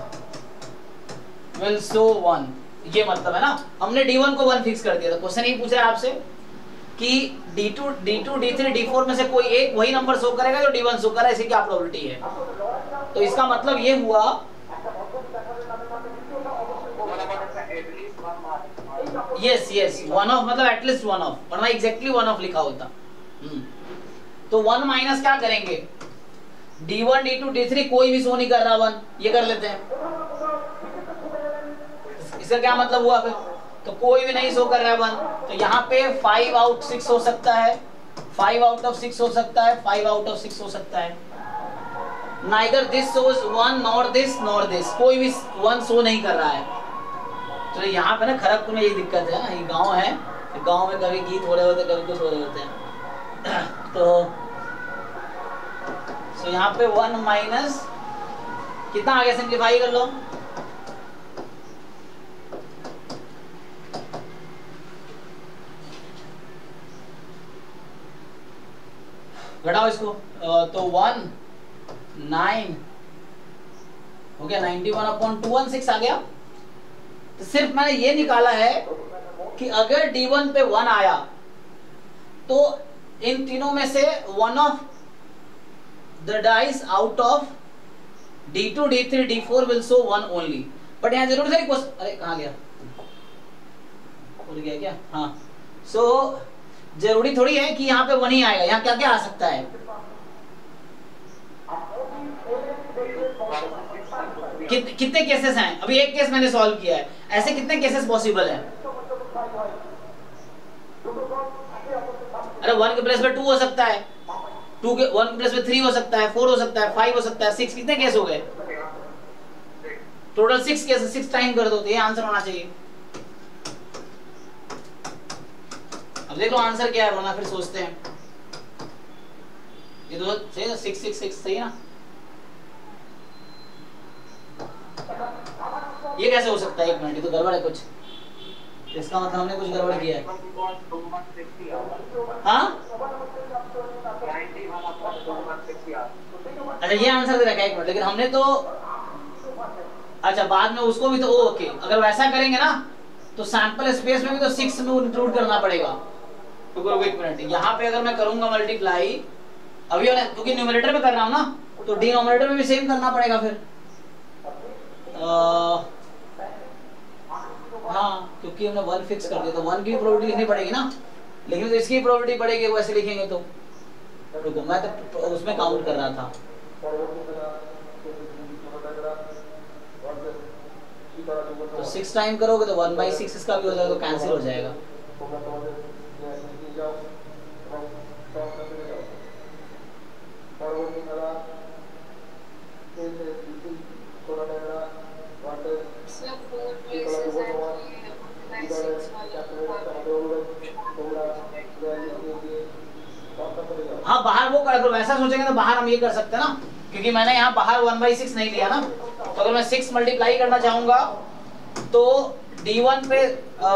विल शो 1, ये मतलब है ना। हमने D1 को 1 फिक्स कर दिया था, क्वेश्चन ये पूछ रहा है आपसे कि D2, D3, D4 में से कोई एक वही नंबर शो करेगा जो D1 शो कर रहा है, इसकी क्या प्रोबेबिलिटी है। तो इसका मतलब ये हुआ, यस यस, वन ऑफ मतलब एटलीस्ट वन ऑफ, वरना एग्जैक्टली वन ऑफ लिखा होता। तो 1 माइनस क्या करेंगे, D1 D2 D3 कोई भी शो नहीं कर रहा 1, ये कर लेते हैं। इसका क्या मतलब हुआ फिर, तो कोई भी नहीं शो कर रहा है 1, तो यहाँ पे 5 आउट 6 हो सकता है, 5 आउट ऑफ 6 हो सकता है, 5 आउट ऑफ 6 हो सकता है। Neither this shows 1 nor this, कोई भी 1 शो नहीं कर रहा है। तो यहाँ पे ना खड़गपुर में यही दिक्कत है ना, ये गांव है, गांव में कभी गीत हो रहे होते, कभी कुछ हो रहे होते हैं। तो यहाँ पे 1 माइनस कितना आ गया, सिंप्लीफाई कर लो, घटाओ इसको, तो 1 9 हो गया, 91/216 आ गया। तो सिर्फ मैंने ये निकाला है कि अगर D1 पे 1 आया तो इन तीनों में से one of the dice out of D2 D3 D4 will show 1 only. But यहाँ जरूर से क्वेश्चन, अरे कहाँ गया, भूल गया क्या, हाँ। सो जरूरी थोड़ी है कि यहाँ पे 1 ही आएगा, यहाँ क्या क्या आ सकता है, कितने केसेस हैं, अभी एक केस मैंने सॉल्व किया है, ऐसे कितने केसेस पॉसिबल हैं। अरे 1 के प्लेस पे 2 हो सकता है, 1 के प्लेस पे 3 हो सकता है, 4 हो सकता है, 5 हो सकता है, 6, कितने केस हो गए टोटल, 6 केस, 6 टाइम कर दो तो ये आंसर होना चाहिए। अब देख लो आंसर क्या है, वरना फिर सोचते हैं ये तो सही ना, 6 6 6 सही ना। ये कैसे हो सकता है, एक मिनट, ये तो गड़बड़ है कुछ, इसका मतलब हमने कुछ गड़बड़ किया है। हाँ अच्छा ये आंसर दे रखा है, एक मिनट, लेकिन हमने तो अच्छा बाद में उसको भी तो ओके, अगर वैसा करेंगे ना तो सैंपल स्पेस में भी तो 6 में इंक्लूड करना पड़ेगा। तो एक मिनट, यहाँ पे अगर मैं करूंगा मल्टीप्लाई, अभी क्योंकि न्यूमरेटर में कर रहा हूँ ना, तो डिनोमिनेटर में भी सेम करना पड़ेगा फिर। हाँ क्योंकि हमने 1 फिक्स कर दिया, तो 1 की प्रोबेबिलिटी लिखनी पड़ेगी ना, लेकिन तो इसकी प्रोबेबिलिटी पड़ेगी, वैसे लिखेंगे तो रुको, मैं तो उसमें काउंट कर रहा था। तो 6 टाइम करोगे तो 1/6 इसका भी हो जाएगा, तो कैंसिल हो जाएगा। हाँ बाहर वो कर, वैसा सोचेंगे तो बाहर हम ये कर सकते हैं ना, क्योंकि मैंने यहाँ बाहर 1/6 नहीं लिया ना, तो अगर मैं 6 मल्टीप्लाई करना चाहूंगा तो D1 पे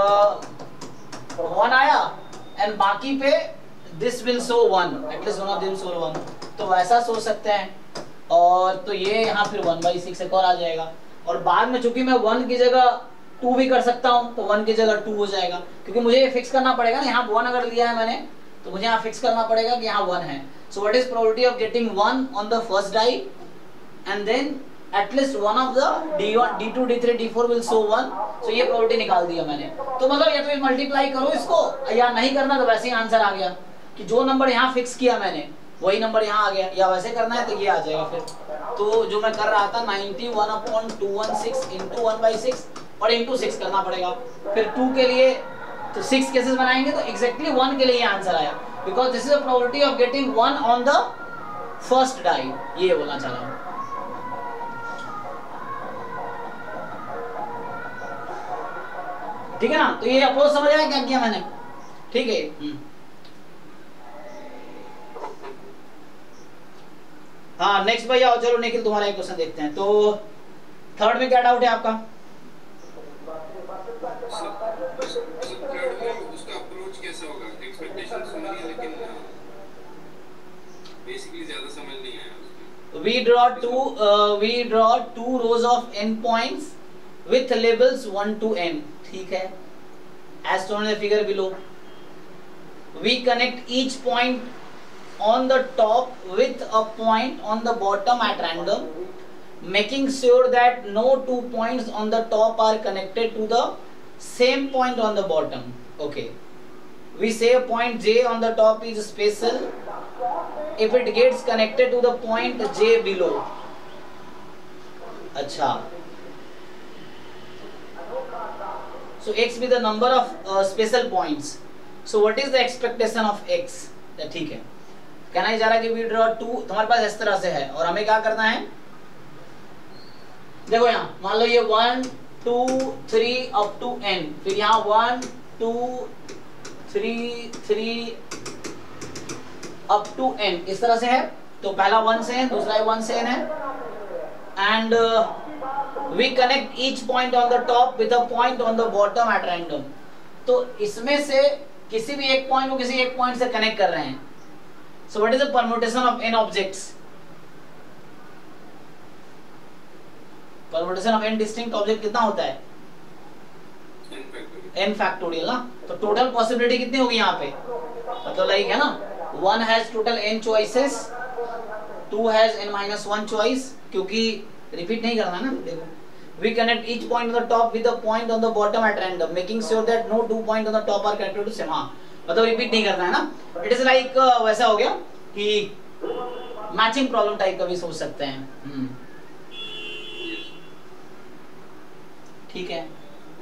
1 आया एंड बाकी पे this will show 1, at least one of them show 1, तो वैसा सोच सकते हैं। और तो ये यहाँ फिर 1/6 एक और आ जाएगा, और बाद में चूंकि मैं 1 की जगह 2 भी कर सकता हूँ, तो 1 की जगह 2 हो जाएगा, क्योंकि मुझे ये फिक्स करना पड़ेगा ना, यहाँ 1 अगर लिया है मैंने तो मुझे यहाँ फिक्स करना पड़ेगा कि यहाँ 1 है। So what is probability of getting 1 on the first die and then at least one of the D1 D2 D3 D4 will show 1। So ये प्रोबेबिलिटी निकाल दिया मैंने। तो मतलब या तो मल्टीप्लाई करो इसको, या नहीं करना तो वैसे ही आंसर आ गया कि जो नंबर यहाँ फिक्स किया मैंने वही नंबर यहाँ आ गया, या वैसे करना है तो ये आ जाएगा फिर। तो जो मैं कर रहा था 91/216 इंटू 1/6 और इंटू 6 करना पड़ेगा, फिर 2 के लिए तो 6 केसेस बनाएंगे तो एग्जैक्टली 1 के लिए आंसर आया, because this is the probability of getting 1 on the first die, ये बोलना चाह रहा हूँ। ठीक है ना, तो ये अप्रोच समझ आया क्या किया मैंने, ठीक है। हाँ नेक्स्ट भैया, चलो निखिल तुम्हारा एक क्वेश्चन देखते हैं। तो थर्ड में क्या डाउट है आपका? उसका अप्रोच कैसा होगा, एक्सपेक्टेशन सुन लिया लेकिन बेसिकली ज्यादा समझ नहीं आया। we draw two rows of n points with labels 1 to n, ठीक है, as shown in the figure below. We connect each point on the top with a point on the bottom at random, making sure that no 2 points on the top are connected to the same point on the bottom. Okay, we say a point J on the top is special if it gets connected to the point J below. अच्छा, so x be the number of special points. So what is the expectation of x? ठीक है, कहना ही जा रहा है कि we draw 2, तुम्हारे पास इस तरह से है और हमें क्या करना है, देखो यहाँ मान लो ये 1 2 3 अप टू n, फिर यहाँ 1 2 3 3 अप टू n, इस तरह से है। तो पहला 1 से n, दूसरा 1 से n है, and we connect each point on the top with a point on the bottom at random. तो इसमें से किसी भी एक पॉइंट को किसी एक पॉइंट से कनेक्ट कर रहे हैं। So what is the permutation of n objects? Permutation of n distinct object कितना होता है? n फैक्टोरियल ना। तो टोटल पॉसिबिलिटी कितनी होगी यहाँ पे, मतलब लाइक है ना, 1 has total n choices, 2 has n-1 choice, क्योंकि रिपीट नहीं करना है ना। देखो, we connect each point on the top with a point on the bottom at random, making sure that no 2 points on the top are connected to same। हाँ, मतलब repeat नहीं करना है ना। इट इज लाइक वैसा हो गया कि मैचिंग प्रॉब्लम टाइप का भी सोच सकते हैं। ठीक है,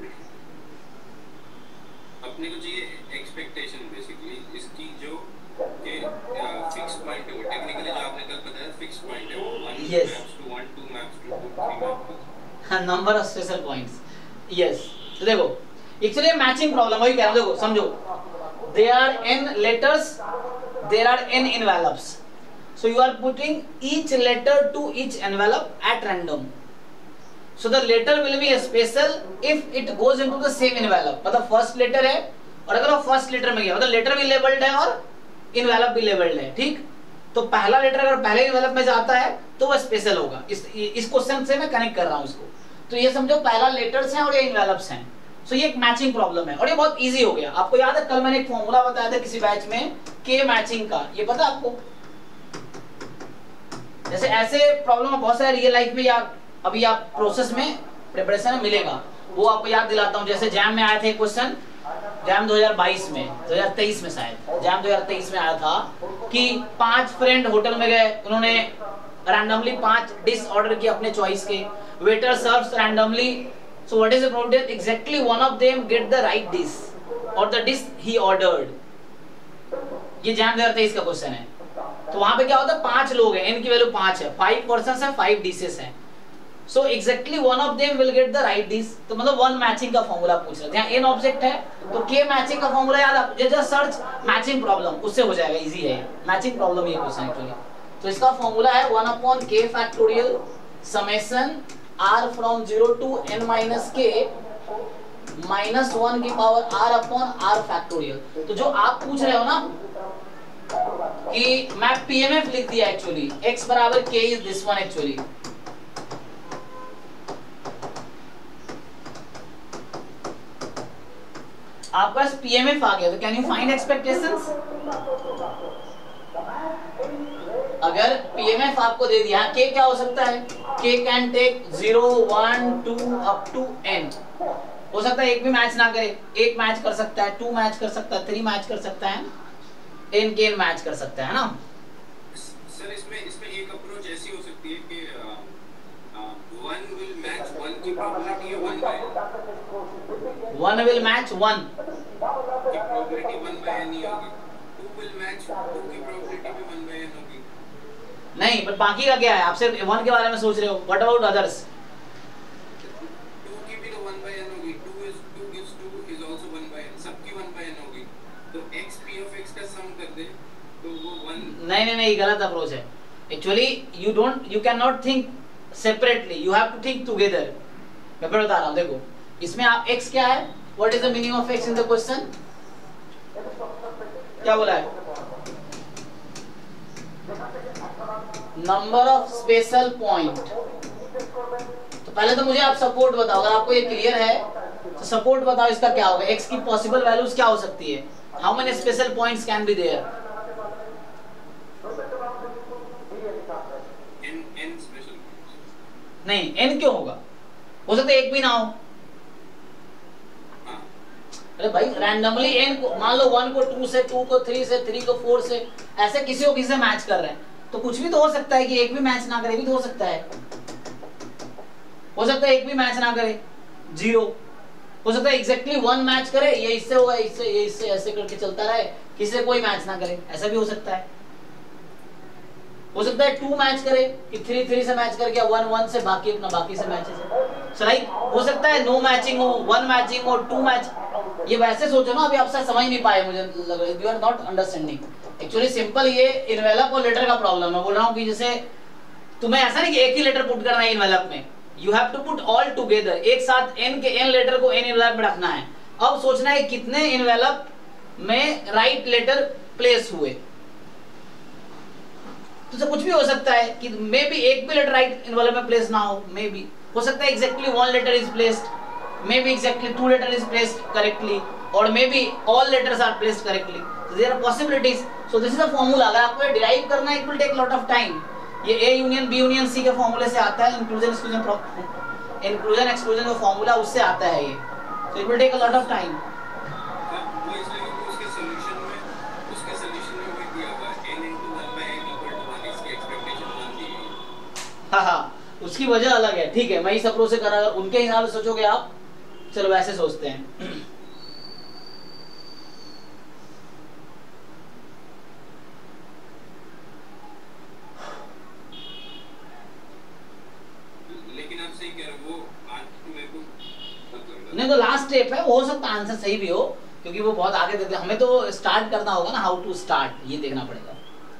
अपने को चाहिए एक्सपेक्टेशन बेसिकली इसकी, जो कि फिक्स पॉइंट है वो टेक्निकली जो आपने कल बताया फिक्स पॉइंट है वो 1 maps to 1 2 maps to 2 3 maps, हाँ, number of special points. Yes, तो देखो एक्चुअली मैचिंग प्रॉब्लम वही कह रहा हूं, देखो समझो, there are n letters, there are n envelopes, so you are putting each letter to each envelope at random, so the letter will be special if it goes into the same envelope। मतलब first letter है और अगर वो first letter में गया मतलब letter भी labelled है और इनवेलप भी लेबल्ड है। ठीक, तो पहला लेटर अगर पहले इनवेलप में जाता है तो वह स्पेशल होगा। इस क्वेश्चन से मैं कनेक्ट कर रहा हूं इसको। तो ये समझो पहला लेटर्स हैं और ये इनवेलप्स हैं। सो ये एक मैचिंग प्रॉब्लम है और ये बहुत इजी हो गया। आपको याद है कल मैंने एक फॉर्मूला बताया था किसी बैच में के मैचिंग का, ये पता आपको? जैसे ऐसे प्रॉब्लम बहुत सारे रियल लाइफ में या अभी आप प्रोसेस में प्रिपरेशन में मिलेगा, वो आपको याद दिलाता हूं। जैसे जैम में आए थे क्वेश्चन, जैम 2022 में 2023 में शायद जैम 2023 में आया था कि 5 फ्रेंड होटल में गए, उन्होंने रैंडमली 5 डिश ऑर्डर किए अपने चॉइस के, waiter serves randomly, so what is the probability exactly one of them get the right dish और द डिश ही ऑर्डर्ड। ये जैम 2023 का क्वेश्चन है। तो वहां पे क्या होता है, 5 लोग हैं, n की वैल्यू 5 है, 5 पर्संस है, 5 डिशेस हैं, so exactly one of them will get the right dish. तो मतलब वन मैचिंग का फॉर्मूला पूछ रहे थे। यहाँ n ऑब्जेक्ट है तो k मैचिंग का फॉर्मूला याद आप जस्ट सर्च मैचिंग प्रॉब्लम, उससे हो जाएगा, इजी है मैचिंग प्रॉब्लम ये क्वेश्चन एक्चुअली। तो इसका फॉर्मूला है 1/k factorial summation r from 0 to n - k minus 1 की पावर r/r फैक्टोरियल। तो जो आप पूछ रहे हो ना कि मैं pmf लिख दिया एक्चुअली, x बराबर k is this one actually. आपका पीएमएफ आ गया, तो कैन यू फाइंड एक्सपेक्टेशंस? अगर पीएमएफ आपको दे दिया, के क्या हो सकता है, k can take 0 1 2 up to n। हो सकता है एक भी मैच ना करे, एक मैच कर सकता है, 2 मैच कर सकता है, 3 मैच कर सकता है, n के n मैच कर सकता है ना। सर इसमें एक अप्रोच ऐसी हो सकती है कि 1 विल मैच 1 की प्रोबेबिलिटी है 1 बाय 1 विल मैच 1 की प्रोबेबिलिटी 1 बाय n ही होगी, 2 विल मैच 2 की प्रोबेबिलिटी भी 1 बाय n होगी। नहीं, पर बाकी का क्या है, आप सिर्फ 1 के बारे में सोच रहे हो, व्हाट अबाउट अदर्स? 2 की भी तो 1 बाय n होगी, 2 gives 2 is also 1 by n, सबकी 1 बाय n होगी। तो x p of x का सम कर दे तो वो 1। नहीं, गलत अप्रोच है actually. You can not think separately, you have to think together. मैं फिर बता रहा हूं, देखो इसमें आप x क्या है, what is the meaning of x in the question, क्या बोला है, नंबर ऑफ स्पेशल पॉइंट। तो पहले तो मुझे आप सपोर्ट बताओ, अगर आपको ये क्लियर है तो सपोर्ट बताओ इसका क्या होगा, x की पॉसिबल वैल्यूज क्या हो सकती है, how many special points can be there? n special points. नहीं, n क्यों होगा, हो सकता है एक भी ना हो। अरे भाई रैंडमली n को मान लो 1 को 2 से, 2 को 3 से, 3 को 4 से, ऐसे किसी को किसी से मैच कर रहे हैं, तो कुछ भी तो हो सकता है कि एक भी मैच ना करे, भी तो हो सकता है। हो सकता है एक भी मैच ना करे, 0। हो सकता है एग्जैक्टली 1 मैच करे, ये इससे होगा, इससे ये इससे, ऐसे करके चलता रहे, किसी से कोई मैच ना करे, ऐसा भी हो सकता है। हो सकता है 2 मैच करे कि 3 3 से मैच कर गया, 1 1 से, बाकी अपना बाकी से मैचेस है। सो लाइक हो सकता है नो मैचिंग हो, 1 मैचिंग हो, 2 मैच। ये वैसे सोचो ना, अभी आप शायद समझ नहीं पाए, मुझे लग रहा है you are not understanding. Actually simple ये इन्वेलप और लेटर का प्रॉब्लम है। बोल रहा हूँ कि जैसे तुम्हें ऐसा नहीं कि एक ही लेटर पुट करना है इन्वेलप में, you have to put all together, एक साथ एन के एन लेटर को एन इन्वेलप में रखना है। अब सोचना है कितने इन्वेलप में राइट लेटर प्लेस हुए, तो कुछ भी हो सकता है कि मे बी एक भी लेटर राइट इन्वेलप में प्लेस ना हो, मे बी हो सकता है exactly 1 letter is placed, may be exactly 2 letter is placed correctly, और may be all letters are placed correctly. So there are possibilities. So this is the formula. अगर आपको ये डिराइव करना है, it will take lot of time. ये A union B union C के फॉर्मूले से आता है, इंक्लूजन एक्सक्लूजन का फॉर्मूला उससे आता है ये। So it will take a lot of time. हाँ, उसकी वजह अलग है, ठीक है। मैं इस अप्रोच से कर रहा, अगर उनके हिसाब से सोचोगे आप, चलो वैसे सोचते हैं। लेकिन आप सही कह रहे हो, वो मेरे को नहीं तो लास्ट स्टेप है, हो सकता है आंसर सही भी हो, क्योंकि वो बहुत आगे देते हैं। हमें तो स्टार्ट करना होगा ना, हाउ टू स्टार्ट, ये देखना पड़ेगा।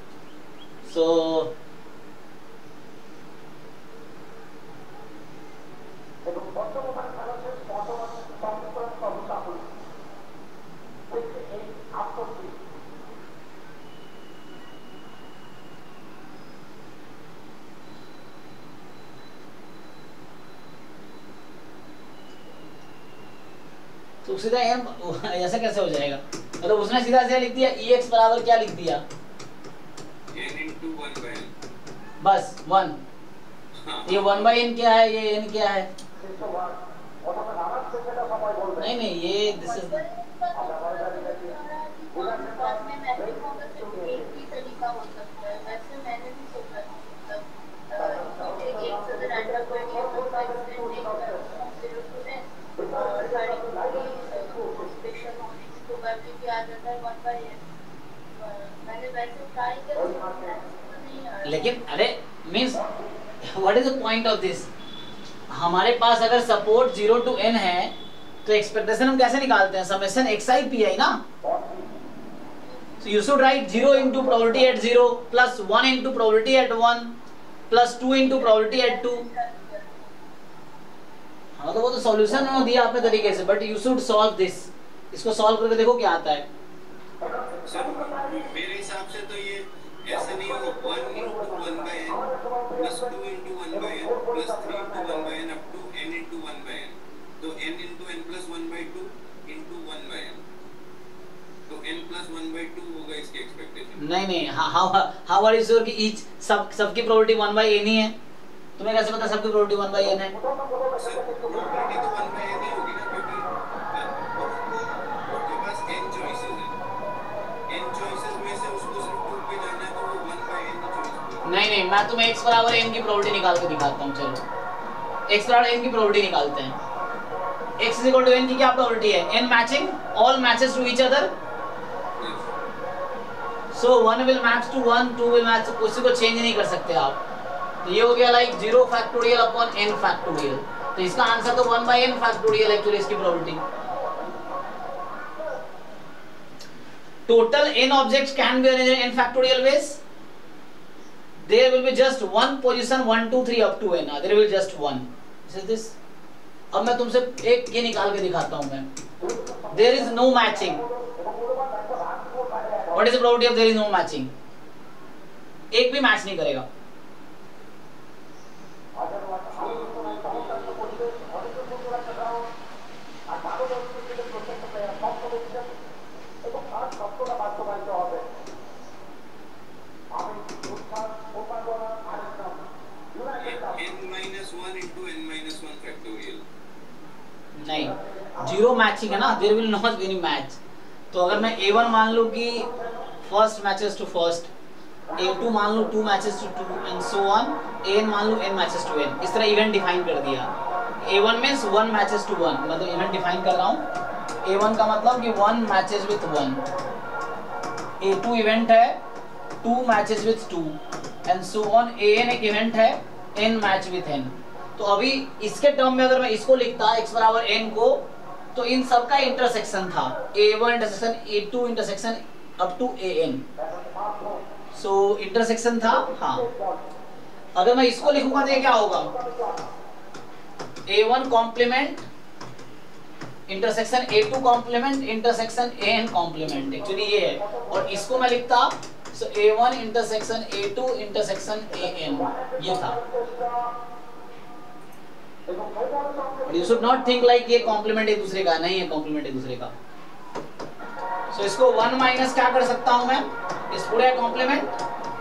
सो तो सीधा एम ऐसा कैसे हो जाएगा? मतलब उसने सीधा सीधा लिख दिया ex बराबर क्या लिख दिया, n into 1 by n, बस 1। ये 1 by n क्या है, ये n क्या है? नहीं नहीं, ये दिस इज लेकिन अरे means what is the point of this? हमारे पास अगर सपोर्ट 0 to n है, तो एक्सपेक्टेशन हम कैसे निकालते हैं? समेशन xi pi ना। So you should write 0 into probability at 0 plus 1 into probability at 1 plus 2 into probability at 2। हाँ, तो वो तो सॉल्यूशन उन्होंने दिया अपने तरीके से, but you should solve this. इसको सॉल्व करके देखो क्या आता है। सर मेरे हिसाब से तो ये ऐसा नहीं होगा, 1 into 1 by n plus 2 into 1 by n plus 3 into 1 by n up to n into 1 by n, तो n into n plus 1 by 2 into 1 by n, तो n plus 1 by 2 होगा इसकी एक्सपेक्टेशन। नहीं, हाउ आर यू श्योर कि each सबकी probability 1 by n ही है? तुम्हें कैसे पता सबकी प्रोबेबिलिटी 1 by n है? सर प्रोबेबिलिटी तो 1 by n ही होगी ना, क्योंकि आपके पास n चॉइसेस हैं, n चॉइसेस में से उसको सिर्फ 2 पे जाना है, तो वो 1 by n चॉइस। नहीं, मैं तुम्हें x बराबर n की प्रोबेबिलिटी निकाल के दिखाता हूँ। चलो x बराबर n की प्रोबेबिलिटी निकालते हैं। x इक्वल टू n की क्या प्रोबेबिलिटी है? n matching all matches to each other. So 1 will match to 1, 2 will match, उसी को चेंज नहीं कर सकते आप। तो ये हो गया like 0 factorial upon n factorial. तो इसका आंसर तो 1 by n फैक्टोरियल एक्चुअली इसकी probability. Total n objects can be arranged in n factorial ways. There will be just one position 1 2 3 up to n. There will just one. Is this? अब मैं तुमसे एक ये निकाल के दिखाता हूँ मैं। There is no matching. What is the probability of there is no matching? एक भी मैच नहीं करेगा। नहीं, जीरो मैचिंग है ना, there will not be any match. तो अगर मैं A1 मान लूँ कि first matches to first, A2 मान लूँ 2 matches to 2 and so on, AN मान लूँ n मैचेस टू n, इस तरह इवेंट डिफाइन कर दिया। A1 मीन्स 1 मैचेस टू 1, मतलब इवेंट डिफाइन कर रहा हूँ। A1 का मतलब कि 1 मैचेस विथ 1, A2 इवेंट है 2 matches with 2 and so on, AN एक इवेंट है n मैच विथ n। तो अभी इसके टर्म में अगर मैं इसको लिखता x बराबर n को, तो इन सब का इंटरसेक्शन था A1 intersection A2 intersection up to AN, so intersection था। हाँ, अगर मैं इसको लिखूंगा तो ये क्या होगा, A1 complement intersection A2 complement intersection AN complement, actually ये है। और इसको मैं लिखता सो A1 intersection A2 intersection AN, ये था। You should not think like ये कॉम्प्लीमेंट एक दूसरे का, नहीं है कॉम्प्लीमेंट एक दूसरे का। सो इसको 1 माइनस क्या कर सकता हूं मैं, इस पूरे कॉम्प्लीमेंट,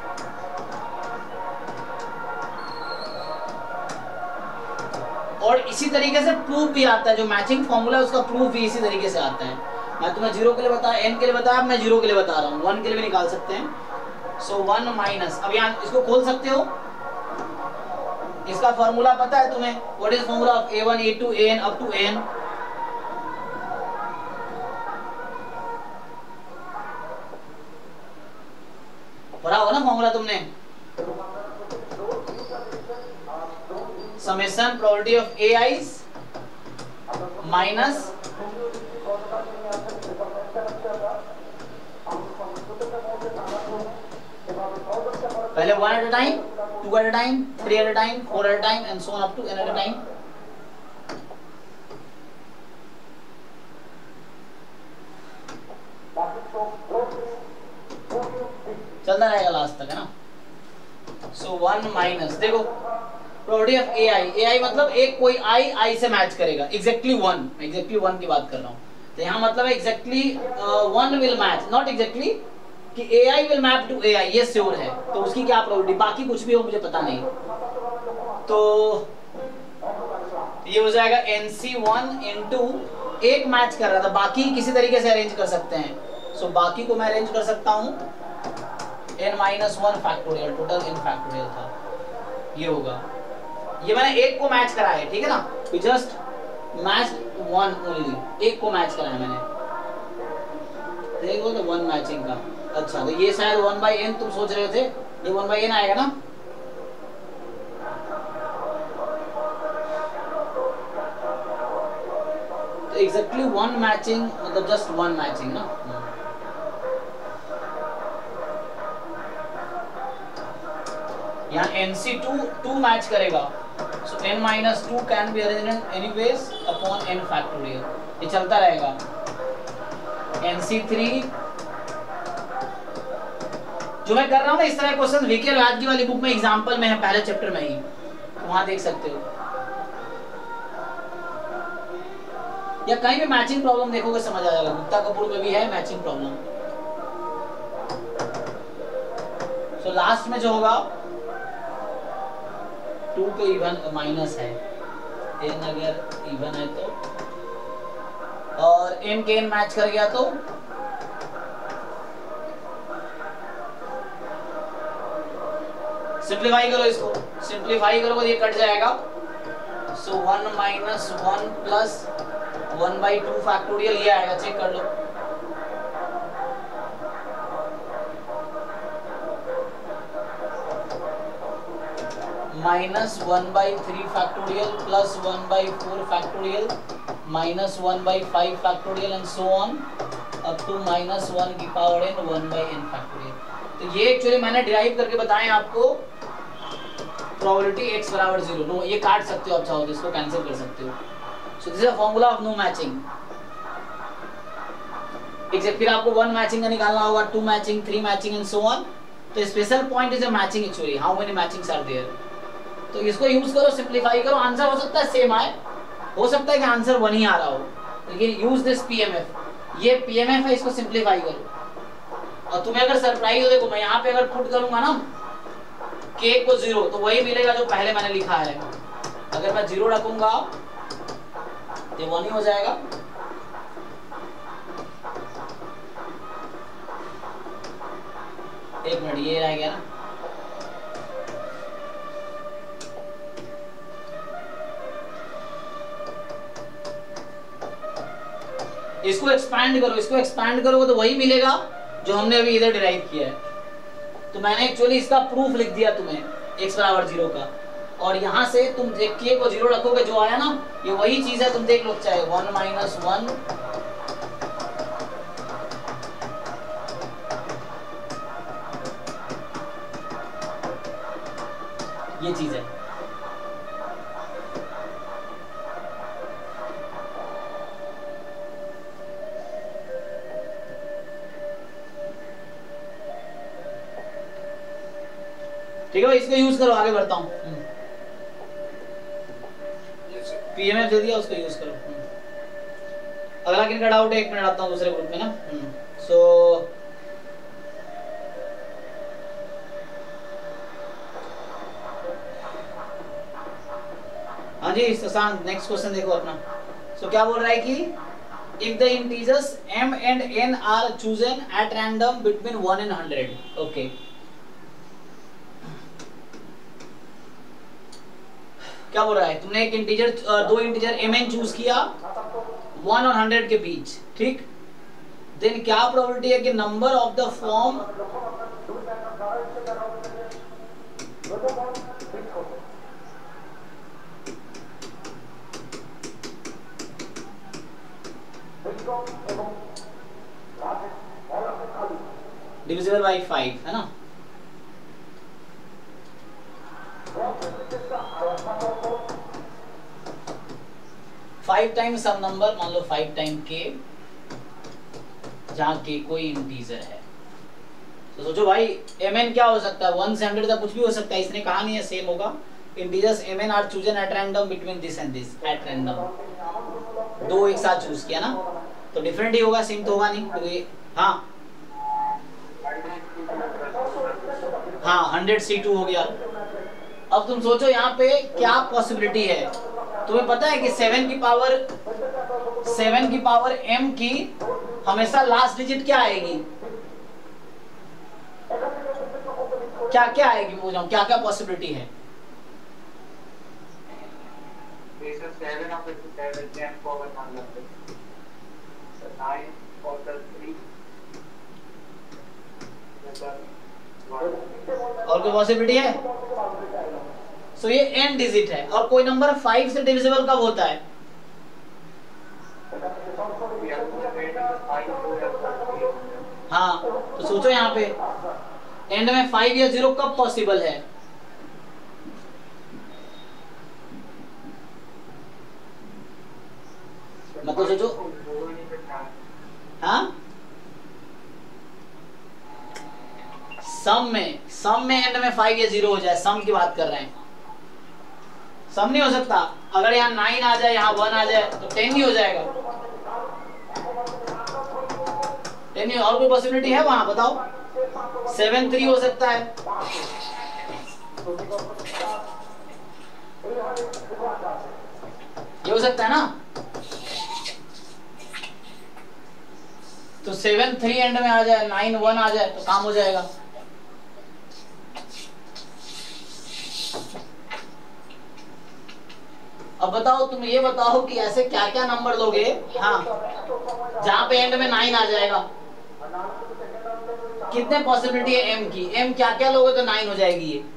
और इसी तरीके से प्रूफ भी आता है, जो मैचिंग फॉर्मूला है उसका प्रूफ भी इसी तरीके से आता है। मैं तुम्हें 0 के लिए बताया, n के लिए बताया, मैं 0 के लिए बता रहा हूँ, 1 के लिए भी निकाल सकते हैं। सो 1 माइनस, अब यहाँ इसको खोल सकते हो, इसका फॉर्मूला पता है तुम्हें, what is formula of A1 A2 AN up to AN, पढ़ा होगा ना फॉर्मूला तुमने, summation probability of AIs minus पहले 1 at a time, 2 at a time, 3 at a time, 4 at a time and so on up to n at a time। चलता रहेगा last तक, है ना। सो 1 माइनस, देखो प्रोबेबिलिटी ऑफ AI मतलब एक कोई I से मैच करेगा, एग्जैक्टली 1 की बात कर रहा हूँ। तो यहाँ मतलब है exactly 1 will match, not exactly कि AI will map to AI, ये श्योर है। तो उसकी क्या प्रोबेबिलिटी, बाकी कुछ भी हो मुझे पता नहीं। तो ये हो जाएगा NC1 इनटू, एक मैच कर रहा था, बाकी किसी तरीके से अरेंज कर सकते हैं। सो बाकी को मैं अरेंज कर सकता हूँ n-1 factorial, total n factorial था, ये होगा। ये मैंने एक को मैच कराया है, ठीक है ना, वी जस्ट मैच 1 ओनली, एक को मैच कराया मैंने, देखो तो 1 मैचिंग का। अच्छा, तो ये शायद 1/n तुम सोच रहे थे, ये 1/n आएगा ना। तो एग्जैक्टली 1 मैचिंग मतलब जस्ट 1 मैचिंग ना। यहाँ NC2 2 मैच करेगा, so n-2 can be arranged anyways upon n factorial, ये चलता रहेगा। NC3 जो मैं कर रहा हूँ ना, इस तरह क्वेश्चन वीके राज की वाली बुक में एग्जांपल में है, पहले चैप्टर में ही, तो वहां देख सकते हो, या कहीं भी मैचिंग प्रॉब्लम देखोगे समझ आ जाएगा। गुप्ता कपूर में भी है मैचिंग प्रॉब्लम। सो लास्ट में जो होगा 2 के इवन माइनस है, n अगर इवन है तो, और n के n मैच कर गया तो सिंप्लीफाई करो, इसको सिंप्लीफाई करोगे तो ये कट जाएगा। सो 1 माइनस 1 प्लस 1/2 फैक्टोरियल, ये आएगा, चेक कर लो। Minus 1/3 factorial plus 1/4 factorial minus 1/5 factorial and so on up to -1 की पावर n 1/n फैक्टोरियल। तो ये एक्चुअली मैंने डिराइव करके बताएं आपको प्रोबेबिलिटी x बराबर 0। नो, ये काट सकते हो आप चाहो तो, इसको कैंसिल कर सकते हो। So this is a formula of no matching. फिर आपको 1 मैचिंग का निकालना होगा, 2 matching, 3 matching and so on. तो special point is a matching actually, how many matchings are there. तो इसको यूज करो, सिंप्लीफाई करो, आंसर हो सकता है सेम आए, हो सकता है कि आंसर 1 ही आ रहा हो, लेकिन यूज दिस PMF, ये PMF है, इसको सिंप्लीफाई करो। और तुम्हें अगर सरप्राइज हो, देखो मैं यहाँ पे अगर पुट करूंगा ना k को 0, तो वही मिलेगा जो पहले मैंने लिखा है। अगर मैं 0 रखूंगा तो 1 ही हो जाएगा, एक मिनट, ये रह गया ना, इसको एक्सपैंड करो, इसको एक्सपैंड करोगे तो वही मिलेगा जो हमने अभी इधर डिराइव किया है। तो मैंने एक्चुअली इसका प्रूफ लिख दिया तुम्हें x बराबर 0 का, और यहाँ से तुम k को 0 रखोगे, जो आया ना ये वही चीज है। तुम देख लो चाहे 1 - 1 ये चीज है। ठीक है भाई, इसको यूज करो, आगे बढ़ता हूँ। पीएमएफ दे दिया, उसको यूज करो। अगला किन का डाउट है? एक मिनट आता हूँ दूसरे ग्रुप में ना। सो हाँ जी शशांक, नेक्स्ट क्वेश्चन देखो अपना। सो क्या बोल रहा है कि if the integers m and n are chosen at random between 1 and 100, okay. क्या बोल रहा है? तुमने एक इंटीजर, दो इंटीजर mn चूज किया 1 और 100 के बीच, ठीक। देन क्या प्रोबेबिलिटी है कि number of the form divisible by 5 है ना। फाइव टाइम सम नंबर, मान लो 5 टाइम k, जहां k कोई इंटीजर है। तो सोचो भाई mn क्या हो सकता है? 1 से 100 तक कुछ भी हो सकता है। इसने कहा नहीं है सेम होगा। Integers mn are chosen at random between this and this, at random. दो एक साथ चूज किया ना, तो डिफरेंट ही होगा, सेम तो होगा नहीं। तो ये हाँ 100 C2 हो गया। अब तुम सोचो यहाँ पे क्या पॉसिबिलिटी है। तुम्हें पता है कि 7 की पावर m की हमेशा लास्ट डिजिट क्या आएगी? क्या आएगी? पूछ रहा हूँ, क्या क्या पॉसिबिलिटी है? और कोई पॉसिबिलिटी है? सो ये n डिजिट है, और कोई नंबर 5 से डिविजिबल कब होता है? हाँ, तो सोचो यहाँ पे एंड में 5 या 0 कब पॉसिबल है? मतलब सोचो, हाँ सम में एंड में 5 या 0 हो जाए, सम की बात कर रहे हैं। सम नहीं हो सकता। अगर यहाँ 9 आ जाए, यहाँ 1 आ जाए तो 10 ही हो जाएगा। 10 ही। और कोई पॉसिबिलिटी है वहां? बताओ। 7 3 हो सकता है। ये हो सकता है ना। तो 7 3 एंड में आ जाए, 9 1 आ जाए तो काम हो जाएगा। अब बताओ, तुम ये बताओ कि ऐसे क्या क्या नंबर लोगे, हाँ, जहां पे एंड में 9 आ जाएगा। कितने पॉसिबिलिटी है m की? m क्या क्या लोगे तो 9 हो जाएगी ये?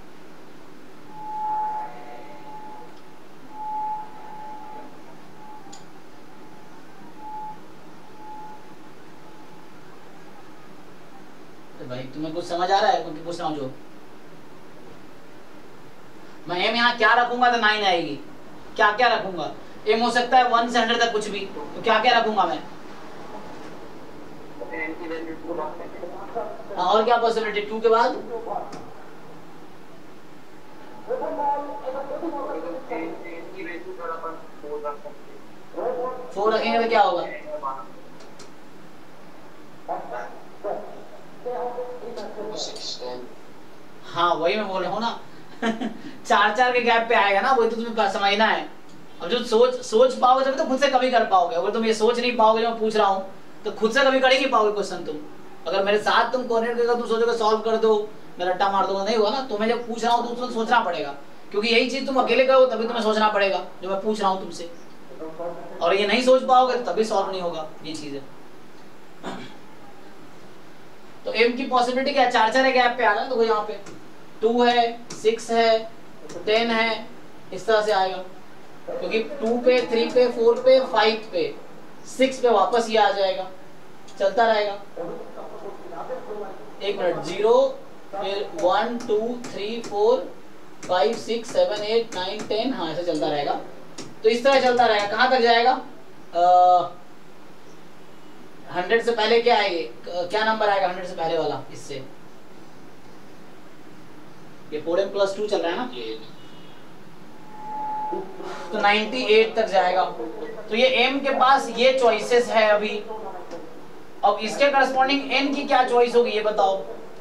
तो भाई तुम्हें कुछ समझ आ रहा है? कुछ समझो। मैं m यहाँ क्या रखूंगा तो 9 आएगी? क्या क्या रखूंगा? m हो सकता है 1 से 100 तक कुछ भी, तो क्या क्या रखूंगा मैं? और क्या पॉसिबिलिटी 2 के बाद? 4 रखेंगे तो क्या होगा? हाँ वही मैं बोल रहा हूँ ना। 4 के गैप पे आएगा ना, वही तो तुम्हें समझना है। अब जो सोच पाओगे तभी तो खुद से कभी कर पाओगे। अगर तुम ये सोच नहीं पाओगे जो मैं पूछ रहा हूँ, तो खुद से कभी कर ही नहीं पाओगे क्वेश्चन तुम। अगर मेरे साथ तुम कोऑर्डिनेट करके तुम सोचोगे सॉल्व कर दो, मैं रट्टा मार दूंगा, नहीं हुआ ना। तो मैं जब पूछ रहा हूँ तो तुमको सोचना पड़ेगा, क्योंकि यही चीज तुम अकेले करो तभी तुम्हें सोचना पड़ेगा जो मैं पूछ रहा हूँ तुमसे, और ये नहीं सोच पाओगे तभी सॉल्व नहीं होगा ये चीज है। तो m की पॉसिबिलिटी क्या है, 4 गैप पे आ रहा है, तो यहाँ पे 2 है, 6 है, 10 है, इस तरह से आएगा, क्योंकि 2 पे, 3 पे, 4 पे, 5 पे, 6 पे वापस ये आ जाएगा, चलता रहेगा। 1 मिनट, 0 फिर 1 2 3 4 5 6 7 8 9 10, हाँ ऐसे चलता रहेगा। तो इस तरह चलता रहेगा, कहाँ तक जाएगा? 100 से पहले क्या है, क्या नंबर आएगा 100 से पहले वाला? इससे ये 4m+2 चल रहा है ना, तो 98 तक जाएगा। तो ये m के पास ये चॉइसेस है अभी। अब इसके करस्पॉन्डिंग n की क्या चॉइस होगी ये बताओ।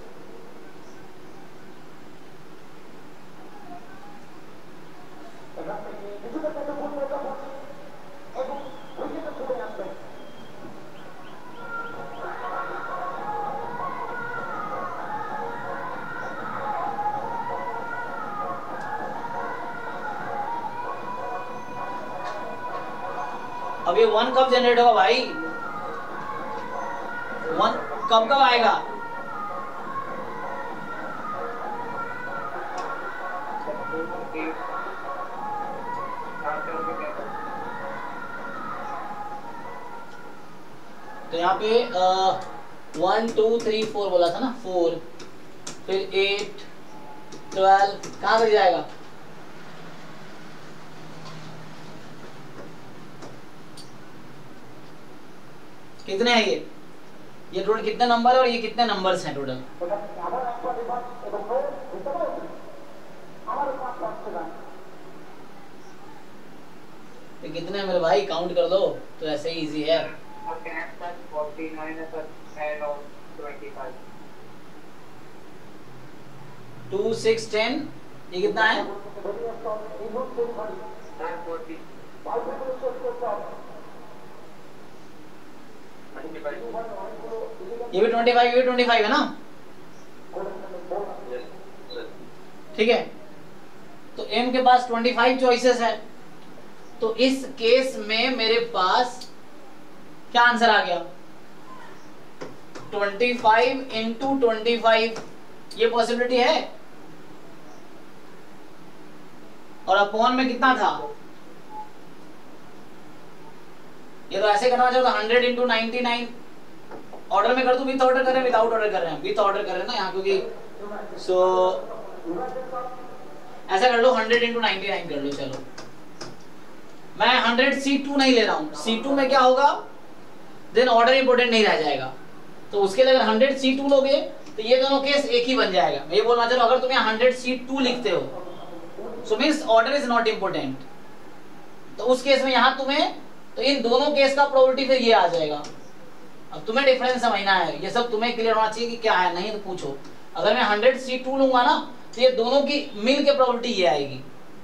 अब ये 1 कब जनरेट होगा भाई? 1 कब कब आएगा? तो यहाँ पे 1 2 3 4 बोला था ना, 4 फिर 8 12, कहाँ तक जाएगा? कितने हैं ये टोटल कितने नंबर है और ये कितने नंबर्स हैं टोटल? ये कितने हैं मेरे भाई, काउंट कर लो तो ऐसे ही इजी है। 2 6 10, ये कितना है? ये भी 25, ये भी 25 है ना, ठीक है। तो m के पास 25 चॉइसेस है, तो इस केस में मेरे पास क्या आंसर आ गया? 25 इंटू 25, ये पॉसिबिलिटी है। और अपॉन में कितना था? ये तो ऐसे करना चाहो तो 100 इंटू 99, ऑर्डर में कर दो, विथ ऑर्डर कर रहे हैं विदाउट ऑर्डर कर रहे हैं? विथ ऑर्डर कर रहे हैं ना यहाँ, क्योंकि सो ऐसा कर लो 100 इंटू 99 कर लो। चलो मैं 100 C2 नहीं ले रहा हूँ, C2 में क्या होगा, देन ऑर्डर इंपोर्टेंट नहीं रह जाएगा। तो उसके लिए अगर 100 C2 लोगे तो ये दोनों केस एक ही बन जाएगा। मैं ये बोलना चाह रहा हूँ, अगर तुम यहाँ 100 C2 लिखते हो so means order is not important, तो उस केस में यहाँ तुम्हें, तो इन दोनों केस का प्रोबेबिलिटी फिर ये आ जाएगा। अब तुम्हें डिफरेंस समझना है, ये सब तुम्हें क्लियर होना चाहिए कि क्या है, नहीं तो पूछो। अगर मैं 100 C2 लूंगा ना तो ये दोनों की मिल के प्रोबेबिलिटी ये आएगी,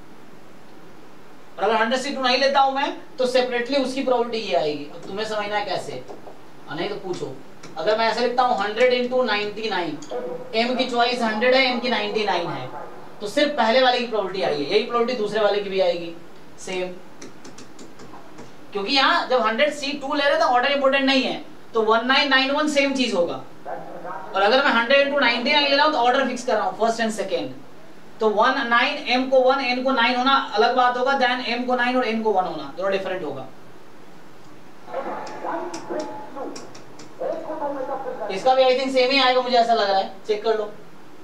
और अगर 100 C2 नहीं लेता हूं मैं तो सेपरेटली उसकी प्रोबेबिलिटी ये आएगी। अब तुम्हें समझना है कैसे, नहीं तो पूछो। अगर मैं ऐसे लिखता हूँ 100 इंटू 99, m की चॉइस 100 है, m की 99 है, तो सिर्फ पहले वाले की प्रोबेबिलिटी आई है, यही प्रोबेबिलिटी दूसरे वाले की भी आएगी सेम, क्योंकि यहाँ जब 100 C2 ले रहे हैं तो ऑर्डर इंपोर्टेंट नहीं है, तो 1991 सेम चीज होगा। और अगर मैं 100 इंटू 99 ले रहा हूँ तो ऑर्डर फिक्स कर रहा हूँ फर्स्ट एंड सेकेंड, तो 1 9, m को 1 n को 9 होना अलग बात होगा, देन m को 9 और n को 1 होना, दोनों डिफरेंट होगा। इसका भी आई थिंक सेम ही आएगा, मुझे ऐसा लग रहा है, चेक कर लो।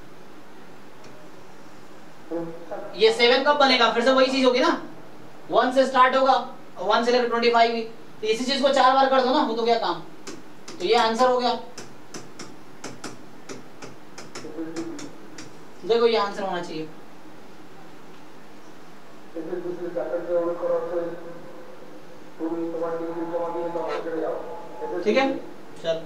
ये 7 कब बनेगा? फिर से वही चीज होगी ना, 1 से स्टार्ट होगा और 1 से लेकर 25 भी, तो इसी चीज को 4 बार कर दो ना, हो तो गया काम। तो ये आंसर हो गया, देखो ये आंसर होना चाहिए। ठीक है, चल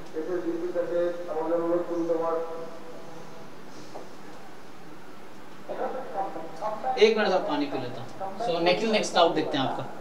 एक मिनट, सब पानी पी लेता हूँ। सो नेक्स्ट आउट देखते हैं आपका।